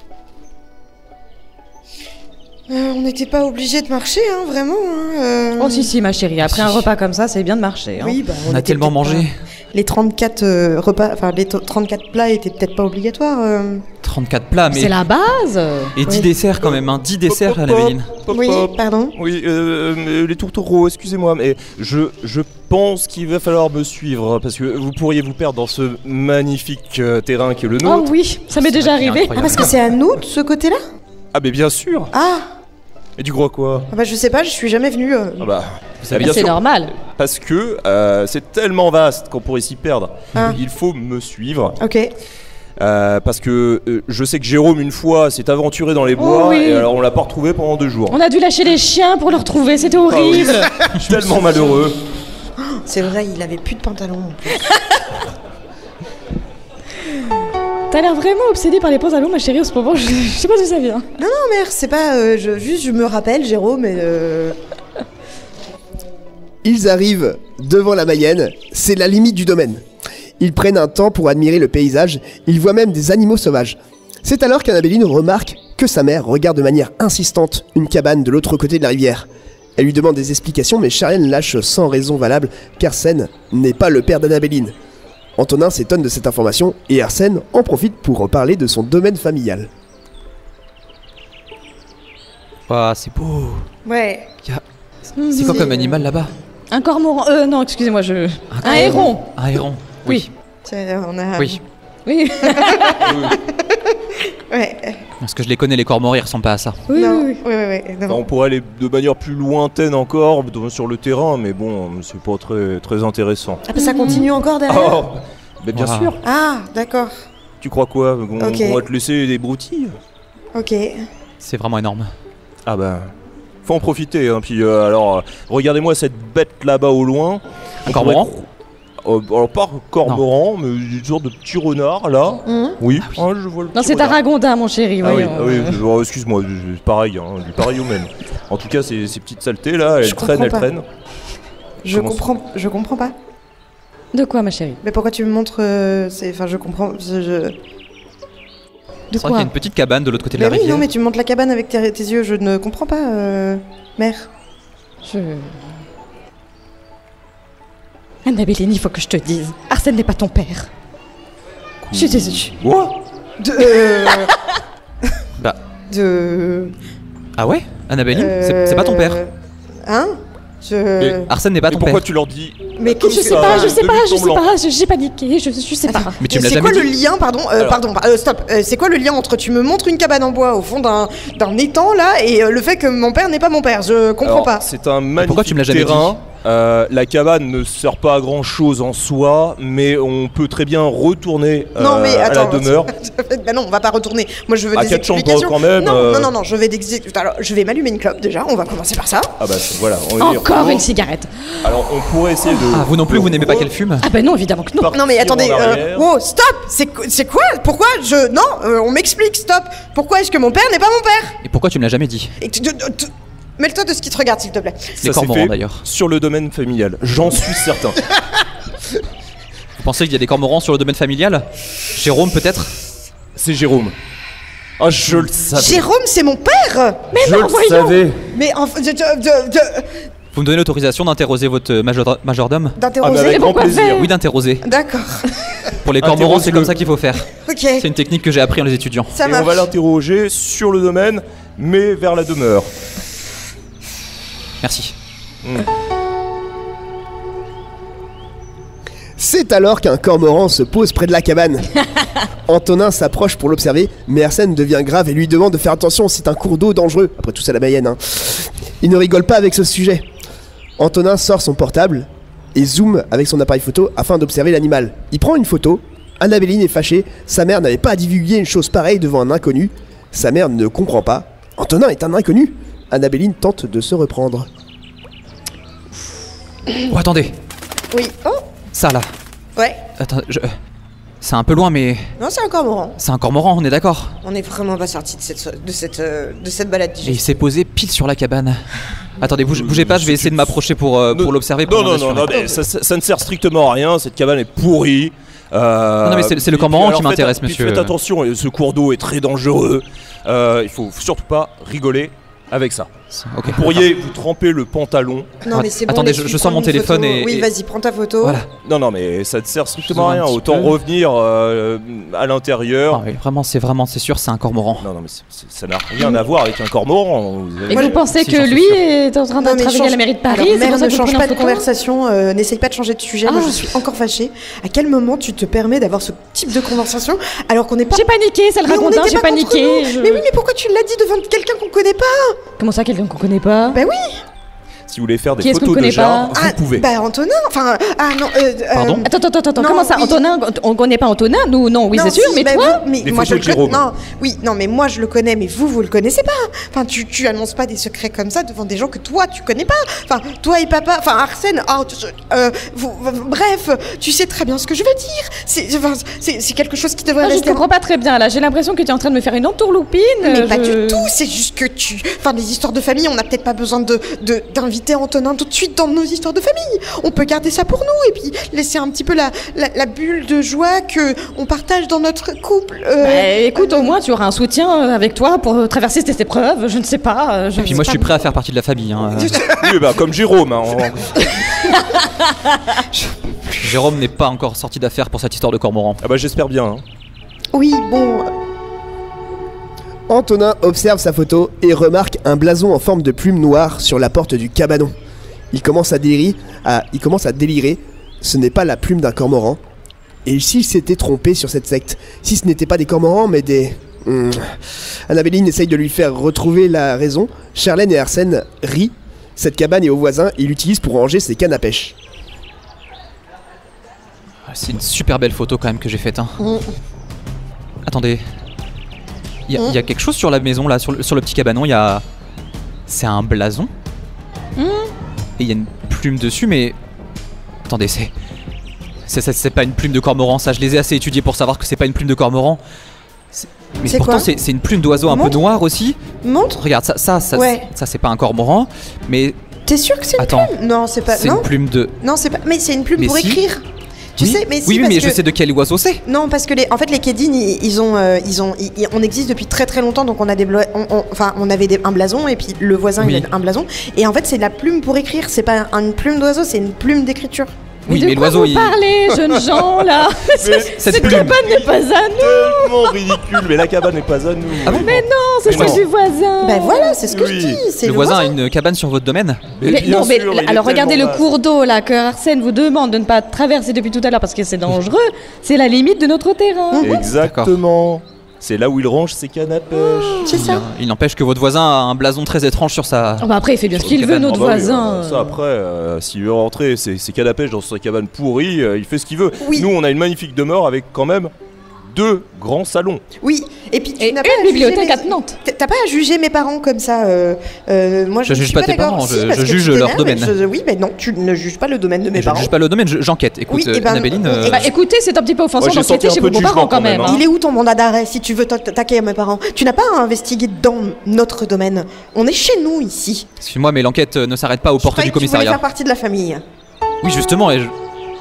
On n'était pas obligé de marcher, hein, vraiment. Hein, Oh si, ma chérie. Après un repas comme ça, c'est bien de marcher. Hein. Oui, bah, On a était tellement peut-être mangé. pas- Les 34 repas, enfin les 34 plats étaient peut-être pas obligatoires. 34 plats, mais... C'est la base. Et 10 Oui. desserts quand même, hein. 10 desserts, Pop, pop, Annabéline. pop, Oui, pop. pardon. Oui, les tourtereaux, excusez-moi, mais je pense qu'il va falloir me suivre parce que vous pourriez vous perdre dans ce magnifique terrain qui est le Oh nôtre. oui, ça m'est déjà arrivé. Ah, parce que c'est à nous de ce côté-là? Ah, mais bien sûr. Ah, Et tu crois quoi? bah je sais pas, je suis jamais venue. Ah bah, Ah, bien C'est sûr. normal. Parce que c'est tellement vaste qu'on pourrait s'y perdre. Ah. Il faut me suivre. Ok. Parce que je sais que Jérôme, une fois, s'est aventuré dans les bois. oui. Et alors, on l'a pas retrouvé pendant 2 jours. On a dû lâcher les chiens pour le retrouver, c'était horrible. Je suis tellement malheureux. C'est vrai, il avait plus de pantalon. T'as l'air vraiment obsédée par les pantalons, ma chérie, en ce moment. Je sais pas d'où ça vient. Non, mère, c'est pas. Je me rappelle, Jérôme, et. Ils arrivent devant la Mayenne, c'est la limite du domaine. Ils prennent un temps pour admirer le paysage, ils voient même des animaux sauvages. C'est alors qu'Annabéline remarque que sa mère regarde de manière insistante une cabane de l'autre côté de la rivière. Elle lui demande des explications, mais Charlène lâche sans raison valable qu'Arsène n'est pas le père d'Annabéline. Antonin s'étonne de cette information et Arsène en profite pour reparler de son domaine familial. Ah, c'est beau. Ouais. C'est quoi comme animal là-bas? Un cormoran. Non, excusez-moi, un héron. Un héron. Oui. Tiens, on a. Oui. Oui. Ouais. Parce que je les connais, les cormorans, ils ressemblent pas à ça. Oui, non. oui, oui. Ouais. Non. Enfin, on pourrait aller de manière plus lointaine encore sur le terrain, mais bon, c'est pas très intéressant. Ah, bah, ça continue encore derrière. Oh, mais bien Wow. sûr. Ah, d'accord. Tu crois quoi? Ok. On va te laisser des broutilles? Ok. C'est vraiment énorme. Ah bah, faut en profiter. Hein. Puis alors, regardez-moi cette bête là-bas au loin. Un cormoran? Alors pas cormoran, mais une sorte de petit renard là. Mhm. Oui. Ah, je vois le Non, petit c'est renard. Aragonda, mon chéri. Ah oui, voyons. excuse-moi, c'est pareil, hein, du pareil au même. En tout cas, ces petites saletés là, Je elles traînent, comprends pas. elles traînent. Je comprends pas. De quoi, ma chérie? Mais pourquoi tu me montres. Enfin, je comprends. De C'est vrai qu'il y quoi? a une petite cabane de l'autre côté de Mais la oui, rivière. non, mais tu me montres la cabane avec tes yeux. Je ne comprends pas, mère. Annabéline, il faut que je te dise. Arsène n'est pas ton père. Je suis désolée. Quoi? Bah. De. Ah ouais? Annabéline, c'est pas ton père. Hein? Arsène n'est pas Et ton pourquoi père. tu leur dis? Mais Je sais ça, pas, de but en blanc. j'ai paniqué, je sais pas. Mais tu me l'as c'est jamais quoi le dit. lien, pardon, stop, c'est quoi le lien entre tu me montres une cabane en bois au fond d'un étang là et le fait que mon père n'est pas mon père? Je comprends Alors, pas. C'est un magnifique pourquoi tu me l'as jamais terrain. La cabane ne sert pas à grand chose en soi, mais on peut très bien retourner Non mais à la attends, demeure. bah non, on va pas retourner. Moi je veux À des 4 chambres explications. quand même, Non, je vais Alors je vais m'allumer une clope déjà. On va commencer par ça. Ah bah voilà. On est Encore retour. une cigarette. Alors on pourrait essayer de. Ah, vous non plus, vous n'aimez pas qu'elle fume? Ah bah non, évidemment que non. Partir Non mais attendez, en arrière. wow, stop. C'est quoi? Pourquoi je Non, on m'explique. Stop. Pourquoi est-ce que mon père n'est pas mon père? Et pourquoi tu me l'as jamais dit? Et Mêle-toi de ce qui te regarde, s'il te plaît. Les Ça s'est cormorans fait d'ailleurs. sur le domaine familial. J'en suis certain. Vous pensez qu'il y a des cormorans sur le domaine familial? Jérôme peut-être? C'est Jérôme. Ah, je le savais. Jérôme, c'est mon père. Je le savais. Mais enfin, Vous me donnez l'autorisation d'interroger votre majordome? Ah, mais d'interroger. avec grand pourquoi plaisir. faire Oui, d'interroger. D'accord. Pour les cormorans, c'est Interroge-le. comme ça qu'il faut faire. Ok. C'est une technique que j'ai appris en les étudiants. Ça Et on va marche. l'interroger sur le domaine, mais vers la demeure. Merci. C'est alors qu'un cormoran se pose près de la cabane. Antonin s'approche pour l'observer, mais Arsène devient grave et lui demande de faire attention, c'est un cours d'eau dangereux. Après tout, c'est la Mayenne. Hein. Il ne rigole pas avec ce sujet. Antonin sort son portable et zoome avec son appareil photo afin d'observer l'animal. Il prend une photo. Annabéline est fâchée. Sa mère n'avait pas à divulguer une chose pareille devant un inconnu. Sa mère ne comprend pas. Antonin est un inconnu. Annabéline tente de se reprendre. Oh, attendez. Oui. Oh. Ça là. Ouais. Attends, c'est un peu loin, mais Non, c'est un cormoran. c'est un cormoran, on est d'accord? On est vraiment pas sorti de cette balade Et il digestive. s'est posé pile sur la cabane. Attendez, bougez pas, je vais essayer de m'approcher pour l'observer. pour m'en Non, assurer. mais ça ne sert strictement à rien. Cette cabane est pourrie. Non, mais c'est le et cormoran puis, alors, qui m'intéresse, puis monsieur. Faites attention, ce cours d'eau est très dangereux. Il faut surtout pas rigoler avec ça. Ok. Vous pourriez vous tremper le pantalon. Non, mais c'est bon. Attendez, laisse-lui je sors prendre mon une téléphone photo. et- Oui, et- vas-y, prends ta photo. Voilà. Non, mais ça ne sert strictement à Excusez-moi rien. un petit Autant peu. revenir à l'intérieur. Ah, oui, vraiment, c'est sûr, c'est un cormoran. Non, mais ça n'a rien à voir avec un cormoran. Et Moi, vous pensez si, que j'en suis lui sûr. est en train Non, de mais travailler à la mairie de Paris? Alors, c'est mère, pour ça ne que vous change prenez pas en de photo conversation, n'essaye pas de changer de sujet. Moi, Ah. je suis encore fâchée. À quel moment tu te permets d'avoir ce type de conversation alors qu'on n'est pas. J'ai paniqué, c'est le Mais on racontin, n'était j'ai pas contre paniqué. nous. Mais oui, mais pourquoi tu l'as dit devant quelqu'un qu'on connaît pas? Comment ça, quelqu'un qu'on connaît pas? Bah oui. Si vous voulez faire des Qui est-ce qu'on photos de connaît Gérard, pas vous pouvez. Bah Antonin, enfin... Ah non, Pardon Attends, Non, comment ça, oui. Antonin? On connaît pas Antonin? Nous, non, oui, non, c'est sûr, si, mais bah, toi? mais Des moi je photos le de Jérôme. Non, oui, non, mais moi je le connais, mais vous le connaissez pas. Enfin, tu annonces pas des secrets comme ça devant des gens que toi tu connais pas. Enfin, toi et papa, enfin Arsène, bref, tu sais très bien ce que je veux dire. C'est quelque chose qui devrait Ah, je rester. comprends pas très bien là, j'ai l'impression que tu es en train de me faire une entourloupine. Mais pas du tout, c'est juste que Enfin, les histoires de famille, on n'a peut-être pas besoin d'inviter Antonin tout de suite dans nos histoires de famille. On peut garder ça pour nous et puis laisser un petit peu la bulle de joie qu'on partage dans notre couple. Écoute, au moins tu auras un soutien avec toi pour traverser cette épreuve, je ne sais pas. Et puis moi je suis prêt à faire partie de la famille. Hein. Oui, bah, comme Jérôme. Hein, Jérôme n'est pas encore sorti d'affaire pour cette histoire de cormoran. Ah bah j'espère bien. Hein. Oui, bon... Antonin observe sa photo et remarque un blason en forme de plume noire sur la porte du cabanon. Il commence à délirer. Ce n'est pas la plume d'un cormoran. Et s'il s'était trompé sur cette secte, si ce n'était pas des cormorans mais des... Annabéline essaye de lui faire retrouver la raison. Charlène et Arsène rient. Cette cabane est au voisin, il l'utilise pour ranger ses cannes à pêche. C'est une super belle photo quand même que j'ai faite. Hein. Attendez. Il y a quelque chose sur la maison là, sur le petit cabanon, c'est un blason. Et il y a une plume dessus, mais... Attendez, c'est pas une plume de cormoran, ça je les ai assez étudiés pour savoir que c'est pas une plume de cormoran. Mais C'est pourtant quoi c'est une plume d'oiseau un peu Montre. noire aussi. Montre. Regarde, ça Ouais. c'est pas un cormoran, mais... T'es sûr que c'est une Attends. plume? Non, c'est pas... C'est Non, une plume de... non, c'est pas... Mais c'est une plume Mais pour si. écrire. Tu Oui. sais, mais si, oui, parce mais que... je sais de quel oiseau c'est. Non, parce que en fait, les Kédines, on existe depuis très très longtemps, donc on a on avait un blason et puis le voisin Oui. il a un blason. Et en fait, c'est de la plume pour écrire. C'est pas une plume d'oiseau, c'est une plume d'écriture. Oui, de mais quoi l'oiseau vous il... parlez, jeunes gens, là? Cette Cette plume. cabane n'est pas à nous! Tellement ridicule, mais la cabane n'est pas à nous. Ah bon Mais non, c'est Mais celle non. du voisin! Ben voilà, c'est ce que Oui. je dis. C'est Le voisin a une cabane sur votre domaine. Mais Mais bien non, mais sûr, il est alors regardez le tellement cours d'eau là que Arsène vous demande de ne pas traverser depuis tout à l'heure parce que c'est dangereux. C'est la limite de notre terrain. vaste. Exactement. C'est là où il range ses cannes à pêche. C'est ça. Il n'empêche que votre voisin a un blason très étrange sur sa... Oh, bah après, il fait bien ce qu'il veut, cabane. notre Ah bah oui, voisin. ça après, s'il veut rentrer ses cannes à pêche dans sa cabane pourrie, il fait ce qu'il veut. Oui. Nous, on a une magnifique demeure avec quand même 2 grands salons. Oui. Et puis tu Et n'as une pas à juger bibliothèque mes- à Nantes. T'as pas à juger mes parents comme ça. Moi, Je je juge suis pas tes d'accord. parents, Si, je parce que juge tu leur t'énerves, domaine. oui, mais non, tu ne juges pas le domaine de mes Je parents. juge pas le domaine, j'enquête. Écoute, Oui, eh ben, Annabéline... eh Écoutez, c'est un petit peu offensant Ouais, j'ai senti d'enquêter un chez peu vos de parents jugement quand quand même. même, hein. Il est où ton mandat d'arrêt si tu veux t'attaquer à mes parents? Tu n'as pas à investiguer dans notre domaine. On est chez nous ici. Excuse-moi, mais l'enquête ne s'arrête pas aux portes du Tu voulais commissariat. faire partie de la famille. Oui, justement, et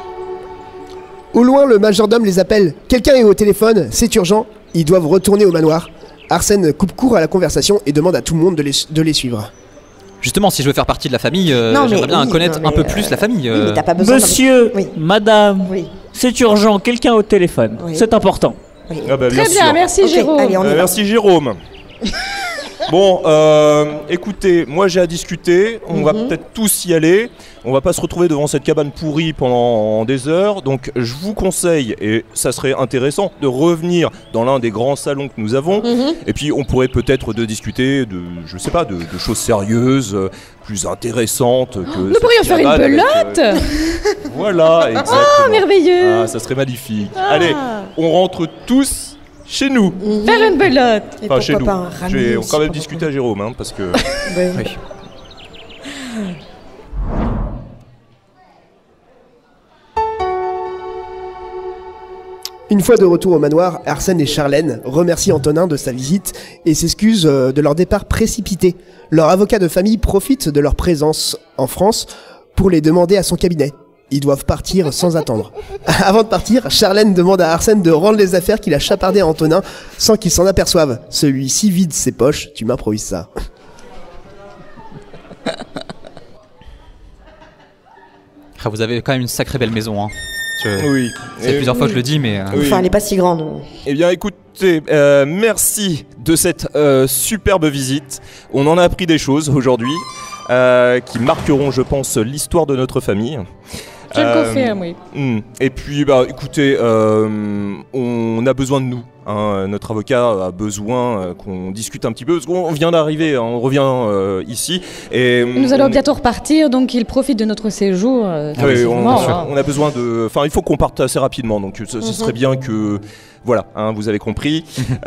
Au loin, le majordome les appelle. Quelqu'un est au téléphone, c'est urgent. Ils doivent retourner au manoir. Arsène coupe court à la conversation et demande à tout le monde de les suivre. justement, si je veux faire partie de la famille, Non, mais j'aimerais bien oui, connaître non, un peu mais, plus la famille. Oui, mais t'as pas besoin. Monsieur, Oui. madame, Oui. c'est urgent, quelqu'un au téléphone. Oui. C'est important. Oui. Ah bah, Très bien, sûr. merci Ok, Jérôme. allez, on y va. Merci Jérôme. Bon, écoutez, moi j'ai à discuter, on va peut-être tous y aller, on va pas se retrouver devant cette cabane pourrie pendant des heures, donc je vous conseille, et ça serait intéressant, de revenir dans l'un des grands salons que nous avons, et puis on pourrait peut-être discuter de, je sais pas, de choses sérieuses, plus intéressantes que... Nous pourrions faire une belote. Voilà, exactement. Ah, merveilleux. Ah, ça serait magnifique. Allez, on rentre tous chez nous. Faire une belote. Et Enfin, chez pourquoi nous. pas un Je rami vais aussi, quand même pourquoi discuter à Jérôme, hein, parce que... pas. Ouais. Oui. Une fois de retour au manoir, Arsène et Charlène remercient Antonin de sa visite et s'excusent de leur départ précipité. Leur avocat de famille profite de leur présence en France pour les demander à son cabinet. Ils doivent partir sans attendre. Avant de partir, Charlène demande à Arsène de rendre les affaires qu'il a chapardées à Antonin sans qu'il s'en aperçoive. Celui-ci vide ses poches, tu m'improvises ça. Ah, vous avez quand même une sacrée belle maison. Hein. Oui. C'est plusieurs fois que je le dis, mais... Oui. Enfin, elle est pas si grande. Eh bien, écoutez, merci de cette superbe visite. On en a appris des choses aujourd'hui qui marqueront, je pense, l'histoire de notre famille. Je le confirme, oui. Et puis, écoutez, on a besoin de nous. Hein, notre avocat a besoin qu'on discute un petit peu parce qu'on vient d'arriver, hein, on revient ici. Et Nous allons bientôt repartir, donc il profite de notre séjour. Oui, on a besoin de. Enfin, il faut qu'on parte assez rapidement, donc ce serait bien que. Voilà, hein, vous avez compris.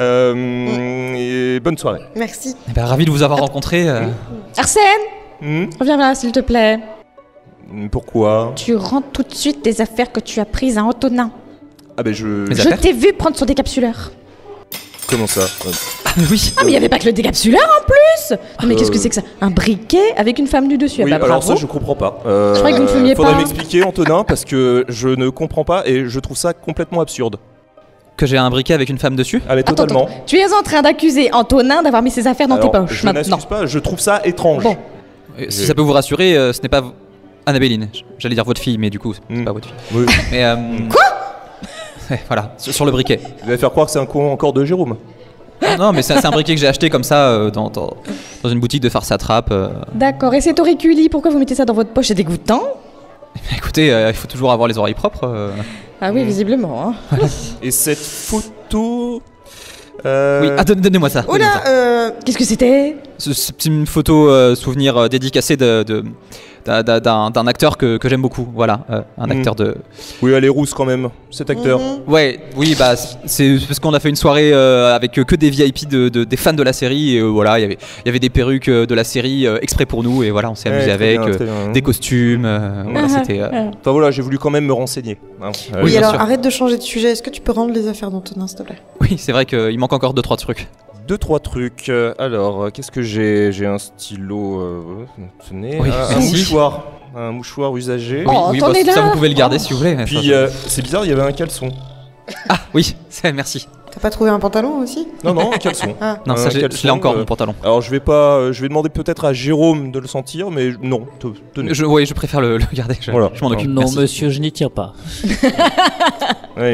Et bonne soirée. Merci. Eh ben, ravi de vous avoir rencontré. Arsène, reviens là, s'il te plaît. Pourquoi? Tu rends tout de suite les affaires que tu as prises à Antonin. Ah ben je t'ai vu prendre son décapsuleur. Comment ça? Ah mais oui. Ah mais il n'y avait pas que le décapsuleur en plus. Non mais qu'est-ce que c'est que ça? Un briquet avec une femme nue dessus. Oui, Ah bah, alors bravo. ça je comprends pas. Je croyais que vous ne fumiez faudrait pas. m'expliquer, Antonin, parce que je ne comprends pas et je trouve ça complètement absurde. Que j'ai un briquet avec une femme dessus? Ah mais totalement. Attends. Tu es en train d'accuser Antonin d'avoir mis ses affaires dans tes poches Je maintenant. n'accuse pas, je trouve ça étrange. Bon. Si ça peut vous rassurer, ce n'est pas Annabéline. J'allais dire votre fille, mais du coup, c'est pas votre fille. Oui. Mais, Quoi? Ouais, voilà, sur le briquet. Vous allez faire croire que c'est un con encore de Jérôme. Non, mais c'est un briquet que j'ai acheté comme ça dans une boutique de farce à trappe. D'accord, et cet auriculi, pourquoi vous mettez ça dans votre poche? C'est dégoûtant. Écoutez, il faut toujours avoir les oreilles propres. Ah oui, visiblement. Hein. Et cette photo... Oui, donnez-moi ça. Oula, Qu'est-ce que c'était? C'est une photo souvenir dédicacée d'un acteur que j'aime beaucoup. Voilà, un acteur de... Oui, elle est rousse quand même, cet acteur. Ouais, oui, bah c'est parce qu'on a fait une soirée avec que des VIP des fans de la série. Et voilà, il y avait des perruques de la série exprès pour nous et voilà, on s'est amusé avec des costumes. Voilà, c'était. Enfin voilà, j'ai voulu quand même me renseigner. Hein. oui, bien alors sûr. arrête de changer de sujet. Est-ce que tu peux rendre les affaires d'Antonin, s'il te plaît? Oui, c'est vrai qu'il manque encore 2-3 trucs. 2-3 trucs. Alors, qu'est-ce que j'ai? J'ai un stylo. Tenez, Oui, un merci. mouchoir. Un mouchoir usagé. Oh, oui, t'en es ça là. vous pouvez le garder si vous voulez. Puis c'est bizarre, il y avait un caleçon. Ah oui, merci. T'as pas trouvé un pantalon aussi? Non, un caleçon. Non, ça je l'ai encore mon pantalon. Alors je vais demander peut-être à Jérôme de le sentir, mais non, tenez. Je préfère le garder. Je m'en occupe. Non, merci. monsieur, je n'y tire pas. Oui.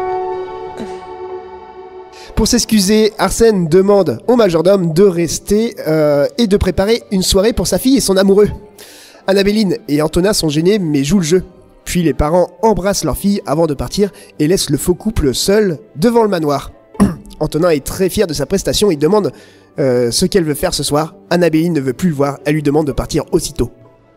Pour s'excuser, Arsène demande au majordome de rester et de préparer une soirée pour sa fille et son amoureux. Annabéline et Antonin sont gênés mais jouent le jeu. Puis les parents embrassent leur fille avant de partir et laissent le faux couple seul devant le manoir. Antonin est très fier de sa prestation et demande ce qu'elle veut faire ce soir. Annabéline ne veut plus le voir, elle lui demande de partir aussitôt.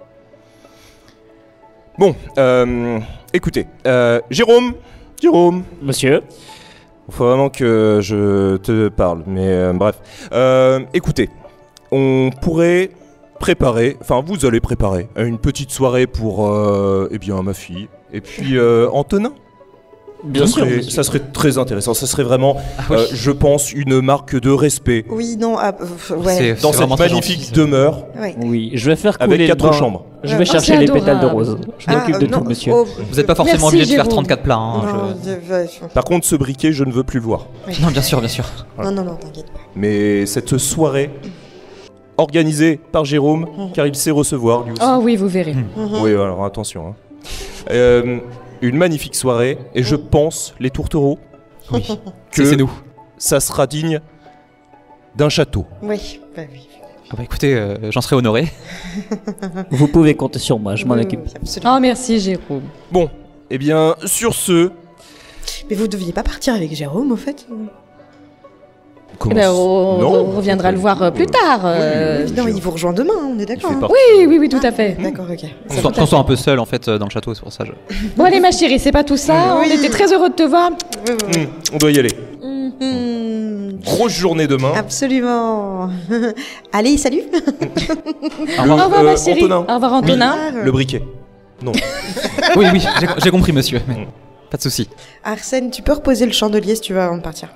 Bon, écoutez, Jérôme, Monsieur, il faut vraiment que je te parle, mais bref. Écoutez, on pourrait vous allez préparer une petite soirée pour, ma fille, et puis Antonin. bien sûr. Ça serait très intéressant, ça serait vraiment, oui. je pense, une marque de respect Oui, non, ouais. dans cette vraiment très magnifique gentil. demeure, Ouais. Oui, je vais faire couler avec le 4 bain. chambres. Je vais Oh, chercher c'est les pétales de adorable. rose. Je m'occupe de tout, monsieur. oh, Vous n'êtes pas forcément Merci, obligé de faire Jérôme. 34 plats. Hein, non, Par contre, ce briquet, je ne veux plus le voir. Non, bien sûr. non, t'inquiète pas. Mais cette soirée, organisée par Jérôme, car il sait recevoir lui aussi. Oh oui, vous verrez. Oui, alors attention. Hein. Une magnifique soirée, et je pense, les tourtereaux, que C'est nous. ça sera digne d'un château. Oui, bah oui. Ah bah écoutez, j'en serais honoré. Vous pouvez compter sur moi, je m'en Oui, occupe. oui, absolument. Oh merci Jérôme. Bon, eh bien, sur ce... Mais vous deviez pas partir avec Jérôme, au fait? Comment Eh ben, ça on Non, reviendra le voir plus tard. Non, il vous rejoint demain, on est Il d'accord? fait hein? partie. Oui, tout à fait. D'accord, ok. On se sent un peu seul en fait dans le château, c'est pour ça. Bon allez ma chérie, c'est pas tout ça. Oui. On était très heureux de te voir. On doit y aller. Mhm. Grosse journée demain. Absolument. Allez, salut. Au revoir. Au revoir ma chérie. Antonin. Au revoir Antonin. Le briquet. Non. Oui, j'ai compris monsieur. Mais pas de souci. Arsène, tu peux reposer le chandelier si tu veux avant de partir.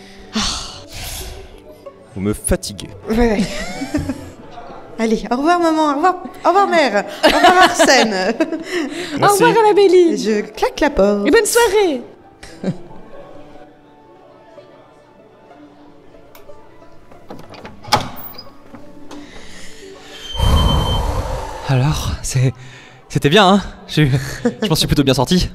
Vous me fatiguez. Ouais. Allez, au revoir maman, au revoir mère, au revoir Arsène. Au Merci. revoir Annabélie. Je claque la porte. Et bonne soirée. Alors, c'était bien, hein. Je m'en suis plutôt bien sorti.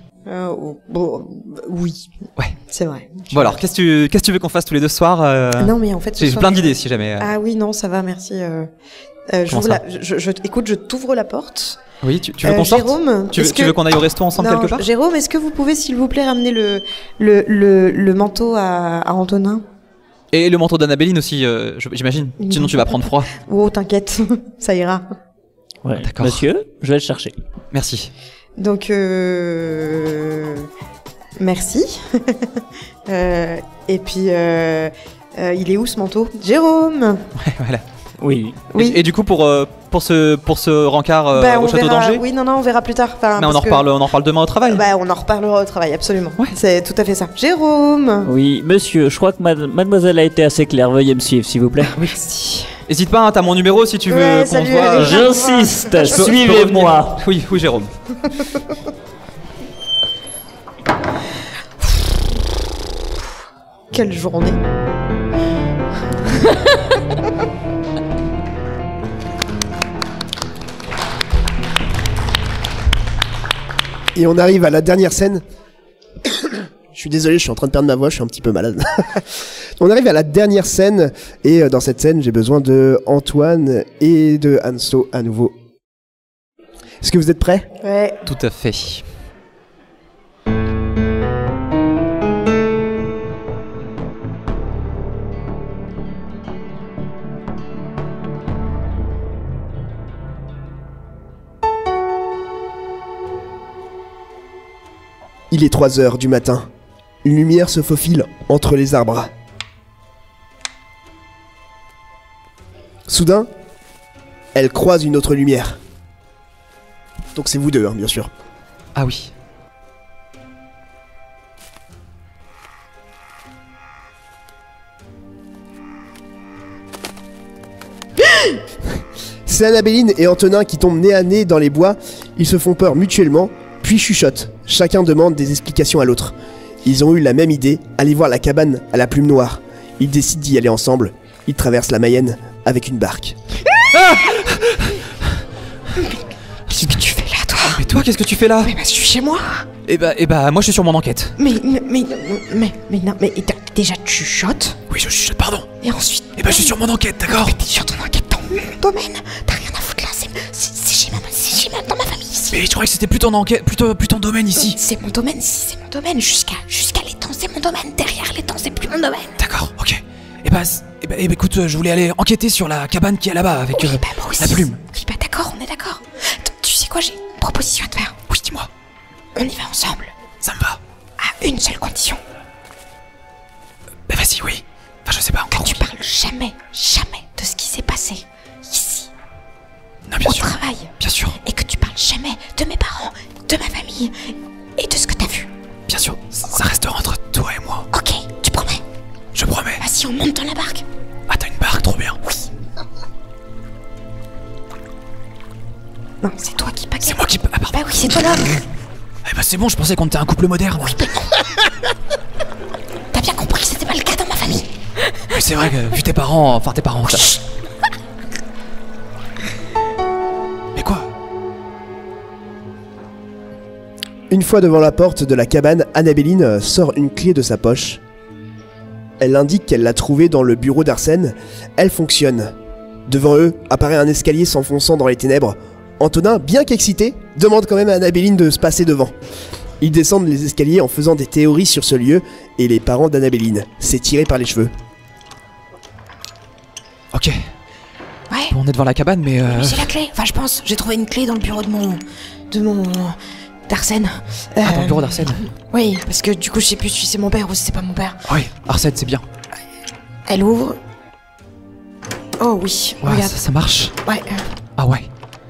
Oui. Ouais. C'est vrai. Bon alors, qu'est-ce que tu veux qu'on fasse tous les deux ce soir Non mais en fait, ce J'ai soir- plein d'idées si jamais. Ah oui, non, ça va, merci. Comment ça Écoute, je t'ouvre la porte. Oui, tu veux qu'on sorte? Jérôme, Tu veux qu'on aille au resto ensemble Non, quelque part? Jérôme, est-ce que vous pouvez, s'il vous plaît, ramener le manteau à Antonin? Et le manteau d'Annabéline aussi, j'imagine. Sinon tu vas prendre froid. Oh, t'inquiète, ça ira. Ouais. D'accord. Monsieur, je vais le chercher. Merci. Donc, merci. Et puis, il est où ce manteau? Jérôme! Ouais, voilà. Oui. Oui. Et du coup, pour ce rencard On au château verra, d'Angers, oui, non, on verra plus tard. Enfin, mais on parce en reparle demain au travail. Bah, on en reparlera au travail, absolument. Ouais. C'est tout à fait ça. Jérôme! Oui, monsieur, je crois que mademoiselle a été assez claire. Veuillez me suivre, s'il vous plaît. Merci. N'hésite pas, hein, t'as mon numéro si tu veux Ouais, qu'on se salut, voit. allez. J'insiste, Je peux suivez-moi. revenir. Oui, Jérôme. Quelle journée! Et on arrive à la dernière scène. Je suis désolé, je suis en train de perdre ma voix, je suis un petit peu malade. On arrive à la dernière scène, et dans cette scène, j'ai besoin de Antoine et de Anso à nouveau. Est-ce que vous êtes prêts? Ouais. Tout à fait. Il est 3h du matin. Une lumière se faufile entre les arbres. Soudain, elle croise une autre lumière. Donc c'est vous deux, hein, bien sûr. Ah oui. C'est Annabéline et Antonin qui tombent nez à nez dans les bois. Ils se font peur mutuellement, puis chuchotent. Chacun demande des explications à l'autre. Ils ont eu la même idée, aller voir la cabane à la plume noire. Ils décident d'y aller ensemble. Ils traversent la Mayenne avec une barque. Qu'est-ce que tu fais là, toi? Mais toi, qu'est-ce que tu fais là? Mais bah, je suis chez moi. Eh bah, moi je suis sur mon enquête. Mais non, mais déjà tu chuchotes. Oui, je chuchote, pardon. Et ensuite. Eh bah, je suis sur mon enquête, d'accord? Mais t'es sur ton enquête dans mon domaine. T'as rien à foutre là. C'est chez ma dans ma famille ici. Mais je croyais que c'était plus ton enquête, plus ton domaine ici. C'est mon domaine, c'est mon domaine. Jusqu'à l'étang, c'est mon domaine. Derrière l'étang, c'est plus mon domaine. D'accord, ok. Eh bah, écoute, je voulais aller enquêter sur la cabane qui est là-bas avec Oui, bah moi aussi. la plume. Oui, bah d'accord, on est d'accord. Tu sais quoi, j'ai une proposition à te faire. Oui, dis-moi. On y va ensemble. Ça me va. À une seule condition. Bah vas-y, oui. Enfin, je sais pas Que encore. tu parles jamais de ce qui s'est passé ici, Non, bien au sûr. travail. Bien sûr. Et que tu parles jamais de mes parents, de ma famille et de ce que t'as vu. Bien sûr. Ça restera entre toi et moi. Ok, tu promets? Je promets. Vas-y, on monte dans la barque. Ah, t'as une barque, trop bien. Oui. Non, c'est toi qui paquet. C'est moi qui... Ah, pardon. Bah oui, c'est toi l'homme. Eh bah c'est bon, je pensais qu'on était un couple moderne. Oui, mais non. T'as bien compris, c'était pas le cas dans ma famille. Oui, c'est vrai que vu tes parents... Enfin, tes parents... ça- Mais quoi? Une fois devant la porte de la cabane, Annabéline sort une clé de sa poche. Elle indique qu'elle l'a trouvée dans le bureau d'Arsène. Elle fonctionne. Devant eux apparaît un escalier s'enfonçant dans les ténèbres. Antonin, bien qu'excité, demande quand même à Annabéline de se passer devant. Ils descendent les escaliers en faisant des théories sur ce lieu et les parents d'Annabéline s'étirent par les cheveux. Ok. Ouais. Bon, on est devant la cabane, mais... Mais j'ai la clé. Enfin, je pense. J'ai trouvé une clé dans le bureau d'Arsène. Ah, dans le bureau d'Arsène. Oui, parce que du coup, je sais plus si c'est mon père ou si c'est pas mon père. Oui, Arsène, c'est bien. Elle ouvre. Oh oui, Ouais, regarde. ça marche. Ouais. Ah ouais.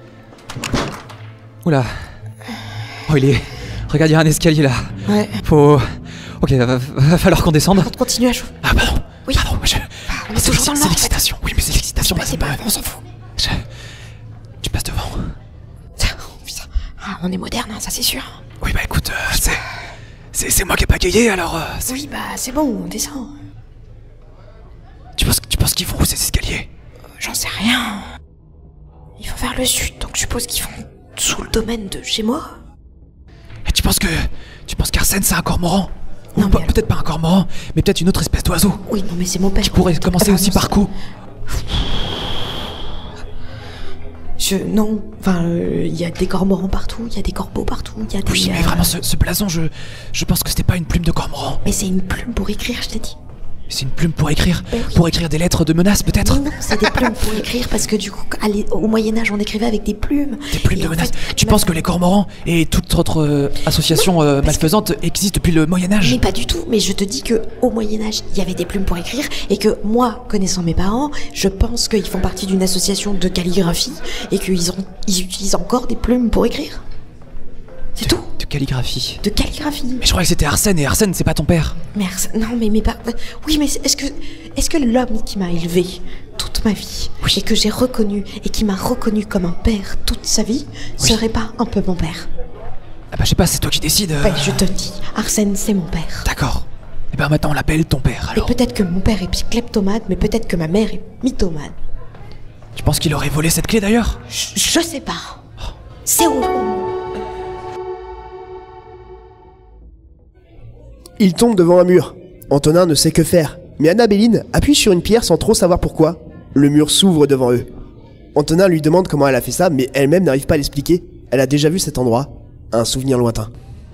Oula. Oh, il est... Regarde, il y a un escalier là. Ouais. Faut... Ok, va falloir qu'on descende. Faut continuer à chauffer. Ah, pardon. Oui. Pardon, On est C'est toujours dans le c'est noir, en fait. l'excitation. Oui, mais c'est l'excitation. C'est pas grave, on s'en fout. Tu passes devant. Putain. Ah, on est moderne, hein, ça c'est sûr. Oui, bah écoute, c'est moi qui ai pagayé, alors... Oui, bah c'est bon, on descend. Tu penses qu'ils vont où ces escaliers? J'en sais rien. Il faut vers le sud, donc je suppose qu'ils vont sous le domaine de chez moi. Et tu penses qu'Arsène c'est un cormoran? Ou Non, pas- mais- peut-être pas un cormoran, mais peut-être une autre espèce d'oiseau Oui, non mais c'est mon père. qui pourrait commencer Ah, aussi non, par coup. Non, enfin, il y a des cormorans partout, il y a des corbeaux partout, il y a des... Oui, mais vraiment, ce blason, je pense que c'était pas une plume de cormoran. Mais c'est une plume pour écrire, je t'ai dit. C'est une plume pour écrire Oui. Pour écrire des lettres de menace, peut-être? Non, c'est des plumes pour écrire, parce que du coup, au Moyen-Âge, on écrivait avec des plumes. Des plumes Et de en menace. fait, Tu penses que les cormorans et toute autre association malfaisante existent depuis le Moyen-Âge? Mais pas du tout, mais je te dis que au Moyen-Âge, il y avait des plumes pour écrire, et que moi, connaissant mes parents, je pense qu'ils font partie d'une association de calligraphie, et qu'ils utilisent encore des plumes pour écrire. C'est tout. De calligraphie. De calligraphie. Mais je croyais que c'était Arsène, et Arsène, c'est pas ton père. Non, mais mes parents... Oui, mais est-ce que l'homme qui m'a élevé toute ma vie, et que j'ai reconnu, et qui m'a reconnu comme un père toute sa vie, serait pas un peu mon père? Ah bah je sais pas, c'est toi qui décides. Ouais, je te le dis, Arsène, c'est mon père. D'accord. Et ben maintenant on l'appelle ton père, alors. Et peut-être que mon père est kleptomane, mais peut-être que ma mère est mythomane. Tu penses qu'il aurait volé cette clé d'ailleurs? Je sais pas. C'est où? Il tombe devant un mur. Antonin ne sait que faire, mais Annabéline appuie sur une pierre sans trop savoir pourquoi. Le mur s'ouvre devant eux. Antonin lui demande comment elle a fait ça, mais elle-même n'arrive pas à l'expliquer. Elle a déjà vu cet endroit, un souvenir lointain.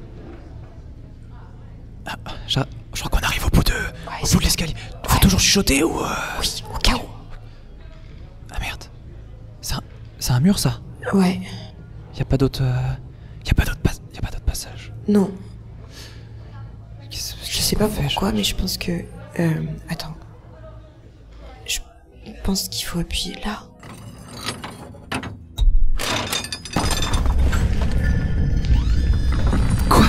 Ah, je crois qu'on arrive au bout de l'escalier. Faut toujours chuchoter ou... Oui, au cas où. Ah merde. C'est un mur ça? Ouais, Y a pas d'autre... Y a pas d'autre passage. non. Qu'est-ce Je sais pas qu'on fait, pourquoi, mais je pense que... Attends. Je pense qu'il faut appuyer là. Quoi?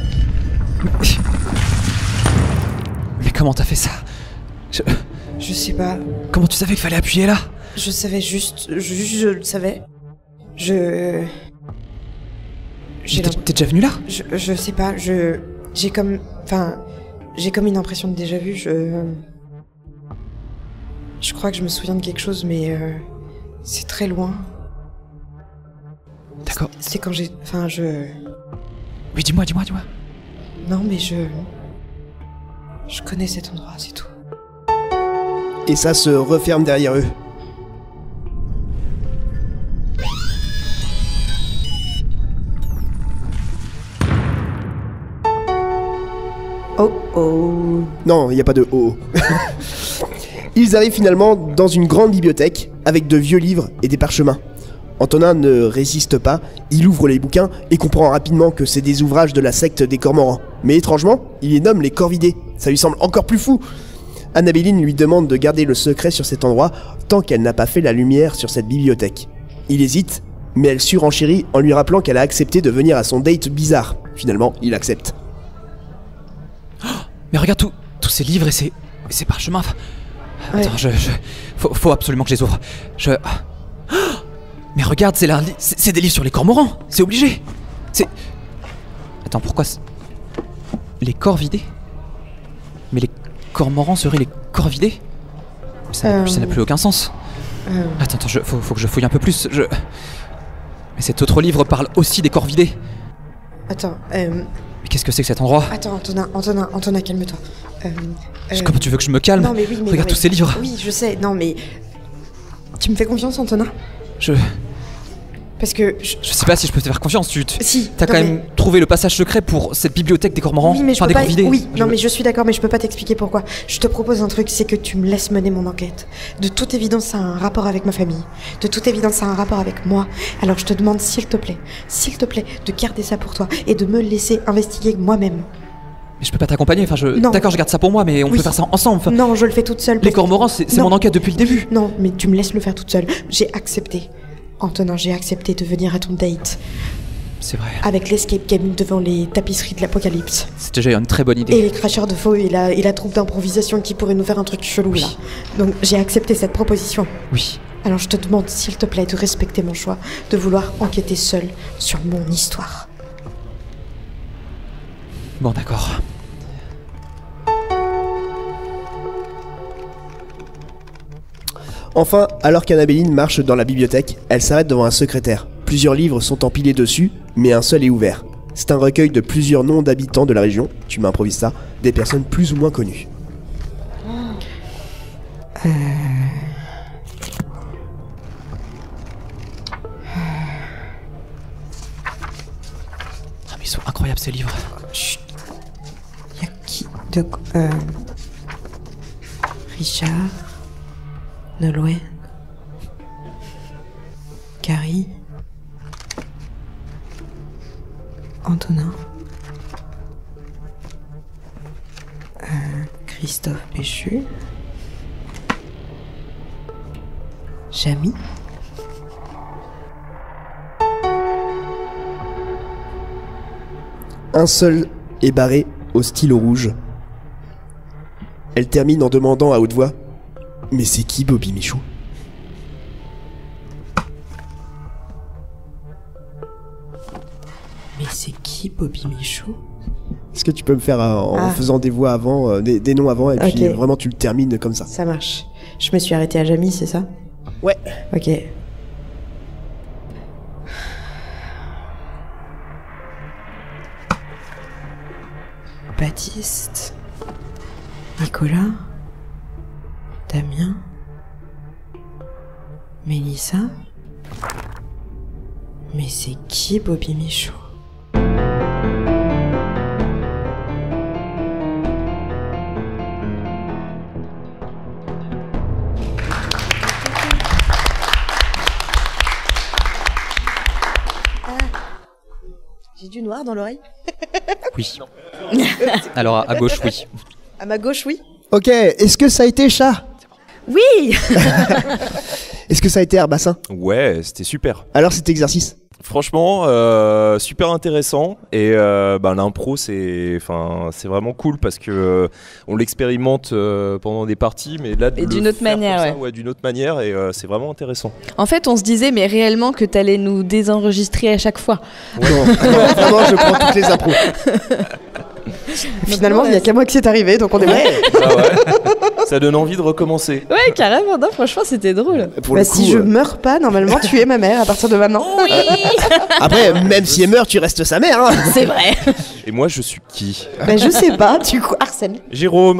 Mais comment t'as fait ça? Je sais pas. Comment tu savais qu'il fallait appuyer là? Je savais juste je le savais. J'ai T'es déjà venu là? je sais pas, j'ai comme une impression de déjà vu, je crois que je me souviens de quelque chose, mais c'est très loin. D'accord. C'est quand Oui, dis-moi. non, mais je connais cet endroit, c'est tout. Et ça se referme derrière eux. Oh oh. Non, il n'y a pas de oh. Ils arrivent finalement dans une grande bibliothèque avec de vieux livres et des parchemins. Antonin ne résiste pas, il ouvre les bouquins et comprend rapidement que c'est des ouvrages de la secte des Cormorans. Mais étrangement, il les nomme les Corvidés. Ça lui semble encore plus fou. Annabéline lui demande de garder le secret sur cet endroit tant qu'elle n'a pas fait la lumière sur cette bibliothèque. Il hésite, mais elle surenchérit en lui rappelant qu'elle a accepté de venir à son date bizarre. Finalement, il accepte. Mais regarde tous ces livres et ces parchemins. Ouais. Attends, faut absolument que je les ouvre. Mais regarde, c'est des livres sur les cormorans. C'est obligé. Attends, pourquoi les corvidés? Mais les cormorans seraient les corvidés? Ça n'a plus aucun sens. Attends, faut que je fouille un peu plus. Mais cet autre livre parle aussi des corvidés. Attends, Mais qu'est-ce que c'est que cet endroit? attends, Antonin, calme-toi. Comment tu veux que je me calme? Non, mais oui, mais regarde tous ces livres. Oui, je sais, non, mais... Tu me fais confiance, Antonin? Parce que... Je sais pas si je peux te faire confiance, Si, t'as non, quand mais- même trouvé le passage secret pour cette bibliothèque des cormorans, Oui, mais je enfin peux des pas... corvidés. Oui, non, mais je suis d'accord, mais je peux pas t'expliquer pourquoi. Je te propose un truc, c'est que tu me laisses mener mon enquête. De toute évidence, ça a un rapport avec ma famille. De toute évidence, ça a un rapport avec moi. Alors je te demande, s'il te plaît, de garder ça pour toi et de me laisser investiguer moi-même. Mais je peux pas t'accompagner, Non. D'accord, je garde ça pour moi, mais on Oui. peut faire ça ensemble. Enfin, Non, je le fais toute seule. les cormorans, c'est Non. mon enquête depuis le début. Non, mais tu me laisses le faire toute seule. J'ai accepté. Antonin, j'ai accepté de venir à ton date C'est vrai, avec l'escape game devant les tapisseries de l'apocalypse. c'est déjà une très bonne idée. Et les cracheurs de feu et la troupe d'improvisation qui pourrait nous faire un truc chelou là. Donc j'ai accepté cette proposition. Oui. Alors je te demande s'il te plaît de respecter mon choix, de vouloir enquêter seul sur mon histoire. Bon, d'accord. Enfin, alors qu'Annabéline marche dans la bibliothèque, elle s'arrête devant un secrétaire. Plusieurs livres sont empilés dessus, mais un seul est ouvert. C'est un recueil de plusieurs noms d'habitants de la région, tu m'improvises ça, des personnes plus ou moins connues. Ils sont incroyables ces livres. Y a qui Richard, Nolwenn, Carrie, Antonin, Christophe Péchu, Jamy. Un seul est barré au stylo rouge. Elle termine en demandant à haute voix « Mais c'est qui Bobby Michou ?» Mais c'est qui Bobby Michou? Est-ce que tu peux me faire en faisant des voix avant, des noms avant, et puis vraiment tu le termines comme ça? Ça marche. Je me suis arrêtée à Jamy, c'est ça? Ouais. Ok. Baptiste, Nicolas, Damien, Mélissa. Mais c'est qui Bobby Michou? J'ai du noir dans l'oreille. Oui. Alors à gauche, oui. À ma gauche, oui. Ok, est-ce que ça a été chat? Oui. Est-ce que ça a été Herbassin? Ouais, c'était super. Alors cet exercice? Franchement, super intéressant et l'impro c'est vraiment cool parce que on l'expérimente pendant des parties, mais là Et d'une autre manière, ouais, d'une autre manière et c'est vraiment intéressant. En fait, on se disait, mais réellement que t'allais nous désenregistrer à chaque fois. Non, vraiment je prends toutes les impros. Finalement, il n'y a qu'à moi que c'est arrivé, donc on est bon. Ah ouais. Ça donne envie de recommencer. Ouais, carrément. Non, franchement, c'était drôle. Pour le coup, si je meurs pas, normalement, tu es ma mère à partir de maintenant. Oui. Après, même si elle meurt, tu restes sa mère. Hein. C'est vrai. Et moi, je suis qui? Je sais pas, du coup, Arsène. Jérôme.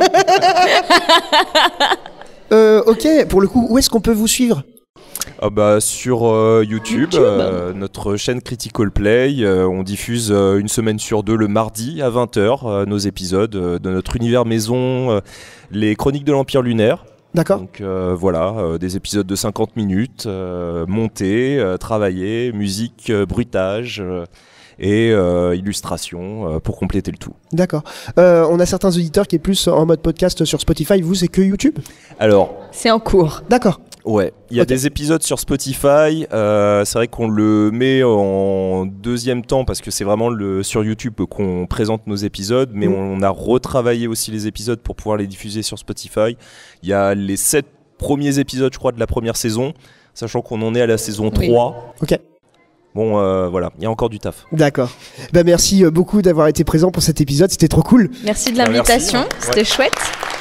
Ok, pour le coup, où est-ce qu'on peut vous suivre? Sur YouTube, notre chaîne Critical Play, on diffuse une semaine sur deux le mardi à 20h nos épisodes de notre univers maison, les Chroniques de l'Empire Lunaire. D'accord. Donc des épisodes de 50 minutes, montés, travaillés, musique, bruitage et illustration pour compléter le tout. D'accord. On a certains auditeurs qui est plus en mode podcast sur Spotify. Vous, c'est que YouTube? Alors, C'est en cours. D'accord. ouais, il y a Ok. des épisodes sur Spotify. C'est vrai qu'on le met en deuxième temps parce que c'est vraiment sur YouTube qu'on présente nos épisodes, mais on a retravaillé aussi les épisodes pour pouvoir les diffuser sur Spotify. Il y a les 7 premiers épisodes, je crois, de la première saison, sachant qu'on en est à la saison 3. Ok. Bon, voilà, il y a encore du taf. D'accord. Merci beaucoup d'avoir été présent pour cet épisode. C'était trop cool. Merci de Merci. l'invitation. Ouais. C'était chouette.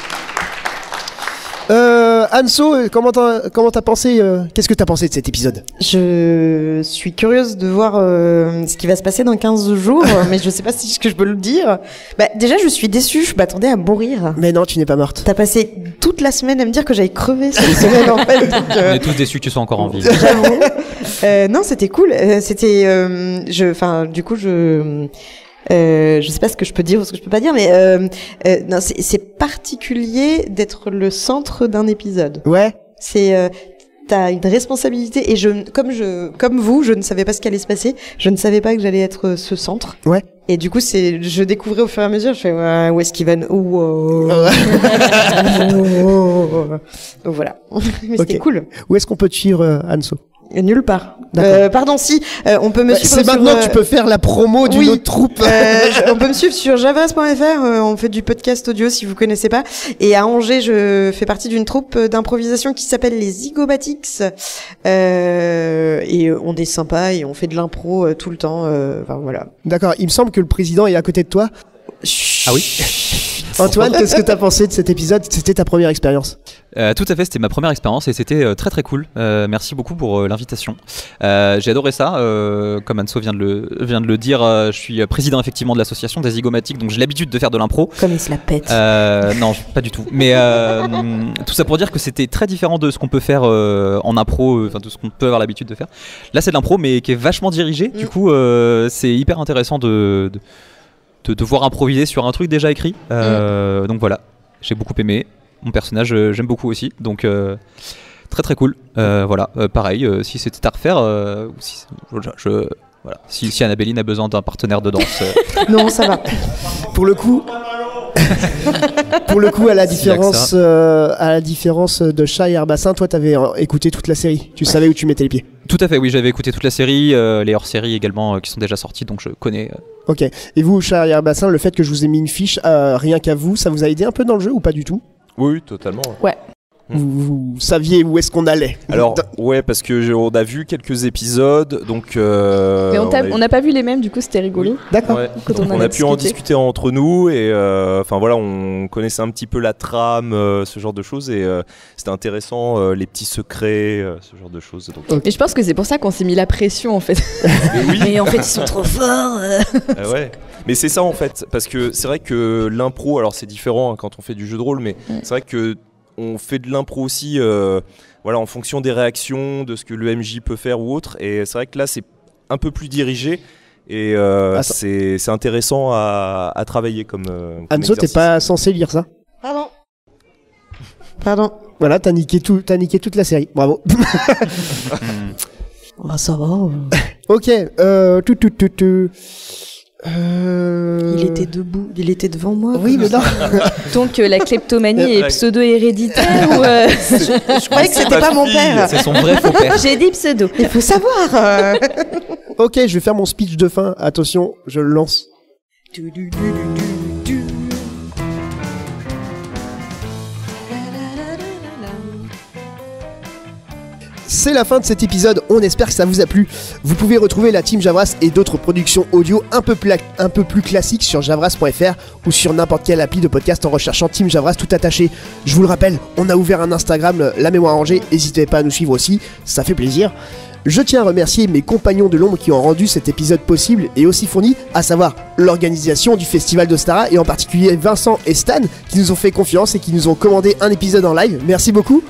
Anso, comment t'as pensé qu'est-ce que t'as pensé de cet épisode? Je suis curieuse de voir ce qui va se passer dans 15 jours, mais je sais pas si je peux le dire. Déjà, je suis déçue, je m'attendais à mourir. Mais non, tu n'es pas morte. T'as passé toute la semaine à me dire que j'allais crever cette semaine, en fait. Donc, On est tous déçus que tu sois encore en vie. j'avoue. Non, c'était cool. C'était, je sais pas ce que je peux dire ou ce que je peux pas dire, mais non, c'est particulier d'être le centre d'un épisode. Ouais. C'est t'as une responsabilité et comme vous, je ne savais pas ce qui allait se passer. Je ne savais pas que j'allais être ce centre. Ouais. Et du coup, je découvrais au fur et à mesure. Je fais ouais, où est-ce qu'il va Donc voilà. Mais c'était Ok. cool. Où est-ce qu'on peut te suivre, Anso? Nulle part. D'accord. Pardon, si on peut me suivre. C'est sur, maintenant que tu peux faire la promo d'une oui. autre troupe. On peut me suivre sur javas.fr, on fait du podcast audio si vous connaissez pas. Et à Angers, je fais partie d'une troupe d'improvisation qui s'appelle les Zygomatics. Et on est sympa et on fait de l'impro tout le temps. Enfin voilà. D'accord. Il me semble que le président est à côté de toi. Ah oui. Antoine, qu'est-ce que t'as pensé de cet épisode? C'était ta première expérience? Tout à fait, c'était ma première expérience et c'était très très cool. Merci beaucoup pour l'invitation. J'ai adoré ça. Comme Anso vient de le dire, je suis président effectivement de l'association des zygomatiques, donc j'ai l'habitude de faire de l'impro. Comme il se la pète. Non, pas du tout. Mais tout ça pour dire que c'était très différent de ce qu'on peut faire en impro, de ce qu'on peut avoir l'habitude de faire. Là, c'est de l'impro, mais qui est vachement dirigé. Du coup, c'est hyper intéressant de devoir improviser sur un truc déjà écrit. Donc voilà, j'ai beaucoup aimé. Mon personnage, j'aime beaucoup aussi. Donc très très cool. Voilà, pareil, si c'était à refaire, voilà. Si Annabéline a besoin d'un partenaire de danse. Non, ça va. Pour le coup, à la différence de Chat et Herbassin, toi, t'avais écouté toute la série. Tu savais où tu mettais les pieds. Tout à fait, oui, j'avais écouté toute la série, les hors-séries également qui sont déjà sorties, donc je connais. Ok. Et vous, Chat et Herbassin, le fait que je vous ai mis une fiche rien qu'à vous, ça vous a aidé un peu dans le jeu ou pas du tout ? Oui, totalement. Ouais. Vous saviez où est-ce qu'on allait? Alors, ouais, parce que on a vu quelques épisodes, donc. Mais on n'a pas vu les mêmes, du coup, c'était rigolo. D'accord. Ouais. Quand Donc, on a pu en discuter entre nous et enfin voilà, on connaissait un petit peu la trame, ce genre de choses et c'était intéressant, les petits secrets, ce genre de choses. Donc. Mais je pense que c'est pour ça qu'on s'est mis la pression en fait. Mais oui. Mais en fait, ils sont trop forts. Ouais. Mais c'est ça en fait, parce que c'est vrai que l'impro, alors c'est différent quand on fait du jeu de rôle, mais c'est vrai que on fait de l'impro aussi voilà, en fonction des réactions, de ce que le MJ peut faire ou autre. Et c'est vrai que là, c'est un peu plus dirigé. Et c'est intéressant à travailler comme Anso, t'es pas censé lire ça? Pardon. Voilà, t'as niqué toute la série. Bravo. Oh, ça va. Ok. Il était debout, il était devant moi. Oui, mais non. Donc la kleptomanie est pseudo-héréditaire ou Je croyais que c'était pas mon père. C'est son vrai faux père. J'ai dit pseudo. Il faut savoir. Ok, je vais faire mon speech de fin. Attention, je le lance. C'est la fin de cet épisode, on espère que ça vous a plu. Vous pouvez retrouver la Team Javras et d'autres productions audio un peu plus classiques sur javras.fr ou sur n'importe quelle appli de podcast en recherchant Team Javras tout attaché. Je vous le rappelle, on a ouvert un Instagram, La Mémoire Rangée, n'hésitez pas à nous suivre aussi, ça fait plaisir. Je tiens à remercier mes compagnons de l'ombre qui ont rendu cet épisode possible et aussi fourni, à savoir l'organisation du Festival d'Ostara et en particulier Vincent et Stan qui nous ont fait confiance et qui nous ont commandé un épisode en live. Merci beaucoup.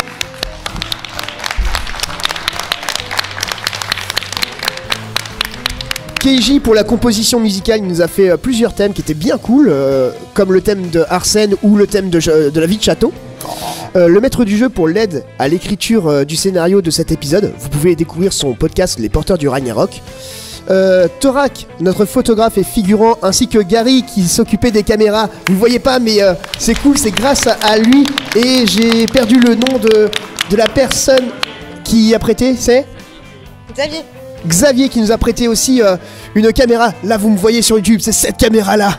Keiji pour la composition musicale, il nous a fait plusieurs thèmes qui étaient bien cool, comme le thème de Arsène ou le thème de la vie de château. Le maître du jeu pour l'aide à l'écriture du scénario de cet épisode, vous pouvez découvrir son podcast Les Porteurs du Ragnarok. Thorak, notre photographe et figurant, ainsi que Gary qui s'occupait des caméras. Vous le voyez pas, mais c'est cool, c'est grâce à lui. Et j'ai perdu le nom de la personne qui a prêté, c'est Xavier qui nous a prêté aussi une caméra. Là, vous me voyez sur YouTube, c'est cette caméra-là.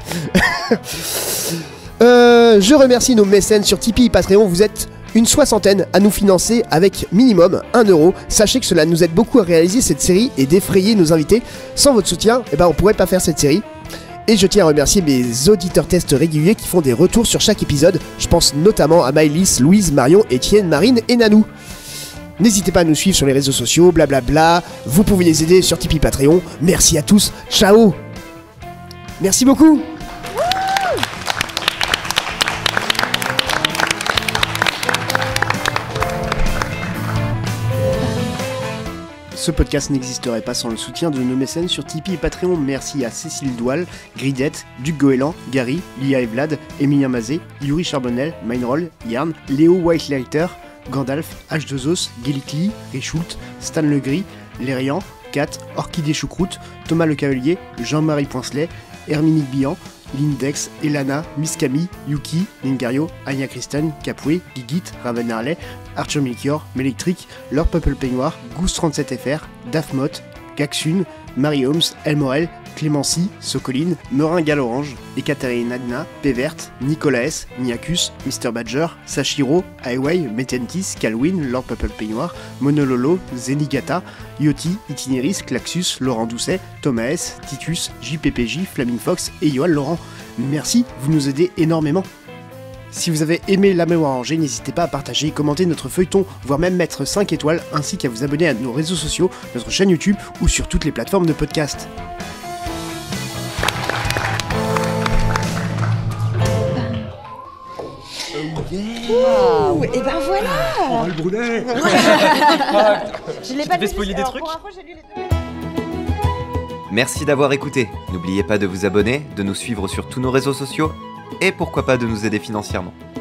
Je remercie nos mécènes sur Tipeee et Patreon. Vous êtes une 60aine à nous financer avec minimum 1 euro. Sachez que cela nous aide beaucoup à réaliser cette série et d'effrayer nos invités. Sans votre soutien, on pourrait pas faire cette série. Et je tiens à remercier mes auditeurs tests réguliers qui font des retours sur chaque épisode. Je pense notamment à Maëlys, Louise, Marion, Étienne, Marine et Nanou. N'hésitez pas à nous suivre sur les réseaux sociaux, blablabla. Vous pouvez les aider sur Tipeee Patreon. Merci à tous. Ciao. Merci beaucoup. Ce podcast n'existerait pas sans le soutien de nos mécènes sur Tipeee et Patreon. Merci à Cécile Doual, Gridette, Duc Goéland, Gary, Lia et Vlad, Emilien Mazet, Yuri Charbonnel, Mindroll, Yarn, Léo Whitelighter, Gandalf, H2Os, Gelikli, Richult, Stan Legris, Lérian, Kat, Orchidée Choucroute, Thomas Le Cavalier, Jean-Marie Poincelet, Herminique Bihan, Lindex, Elana, Miss Camille, Yuki, Lingario, Anya Kristen, Capoué, Gigit, Raven Harley, Archer Melchior, Melectric, Lord Purple Peignoir, Goose37FR, Dafmot, Gaxun, Marie Holmes, Elmorel, Clémency, Socoline, Merin Galorange, Ekaterina Nadna, Péverte, Nicolas S, Niacus, Mr. Badger, Sashiro, Highway, Metentis, Calwin, Lord Purple Peignoir, Monololo, Zenigata, Yoti, Itineris, Claxus, Laurent Doucet, Thomas S, Titus, JPPJ, Flaming Fox et Yoann Laurent. Merci, vous nous aidez énormément. Si vous avez aimé La Mémoire Rangée, n'hésitez pas à partager, commenter notre feuilleton, voire même mettre 5 étoiles, ainsi qu'à vous abonner à nos réseaux sociaux, notre chaîne YouTube ou sur toutes les plateformes de podcast. Ouh, et ben voilà. le brûler. Je l'ai pas devais spoiler des trucs. Pour info, j'ai lu les deux. Merci d'avoir écouté. N'oubliez pas de vous abonner, de nous suivre sur tous nos réseaux sociaux et pourquoi pas de nous aider financièrement.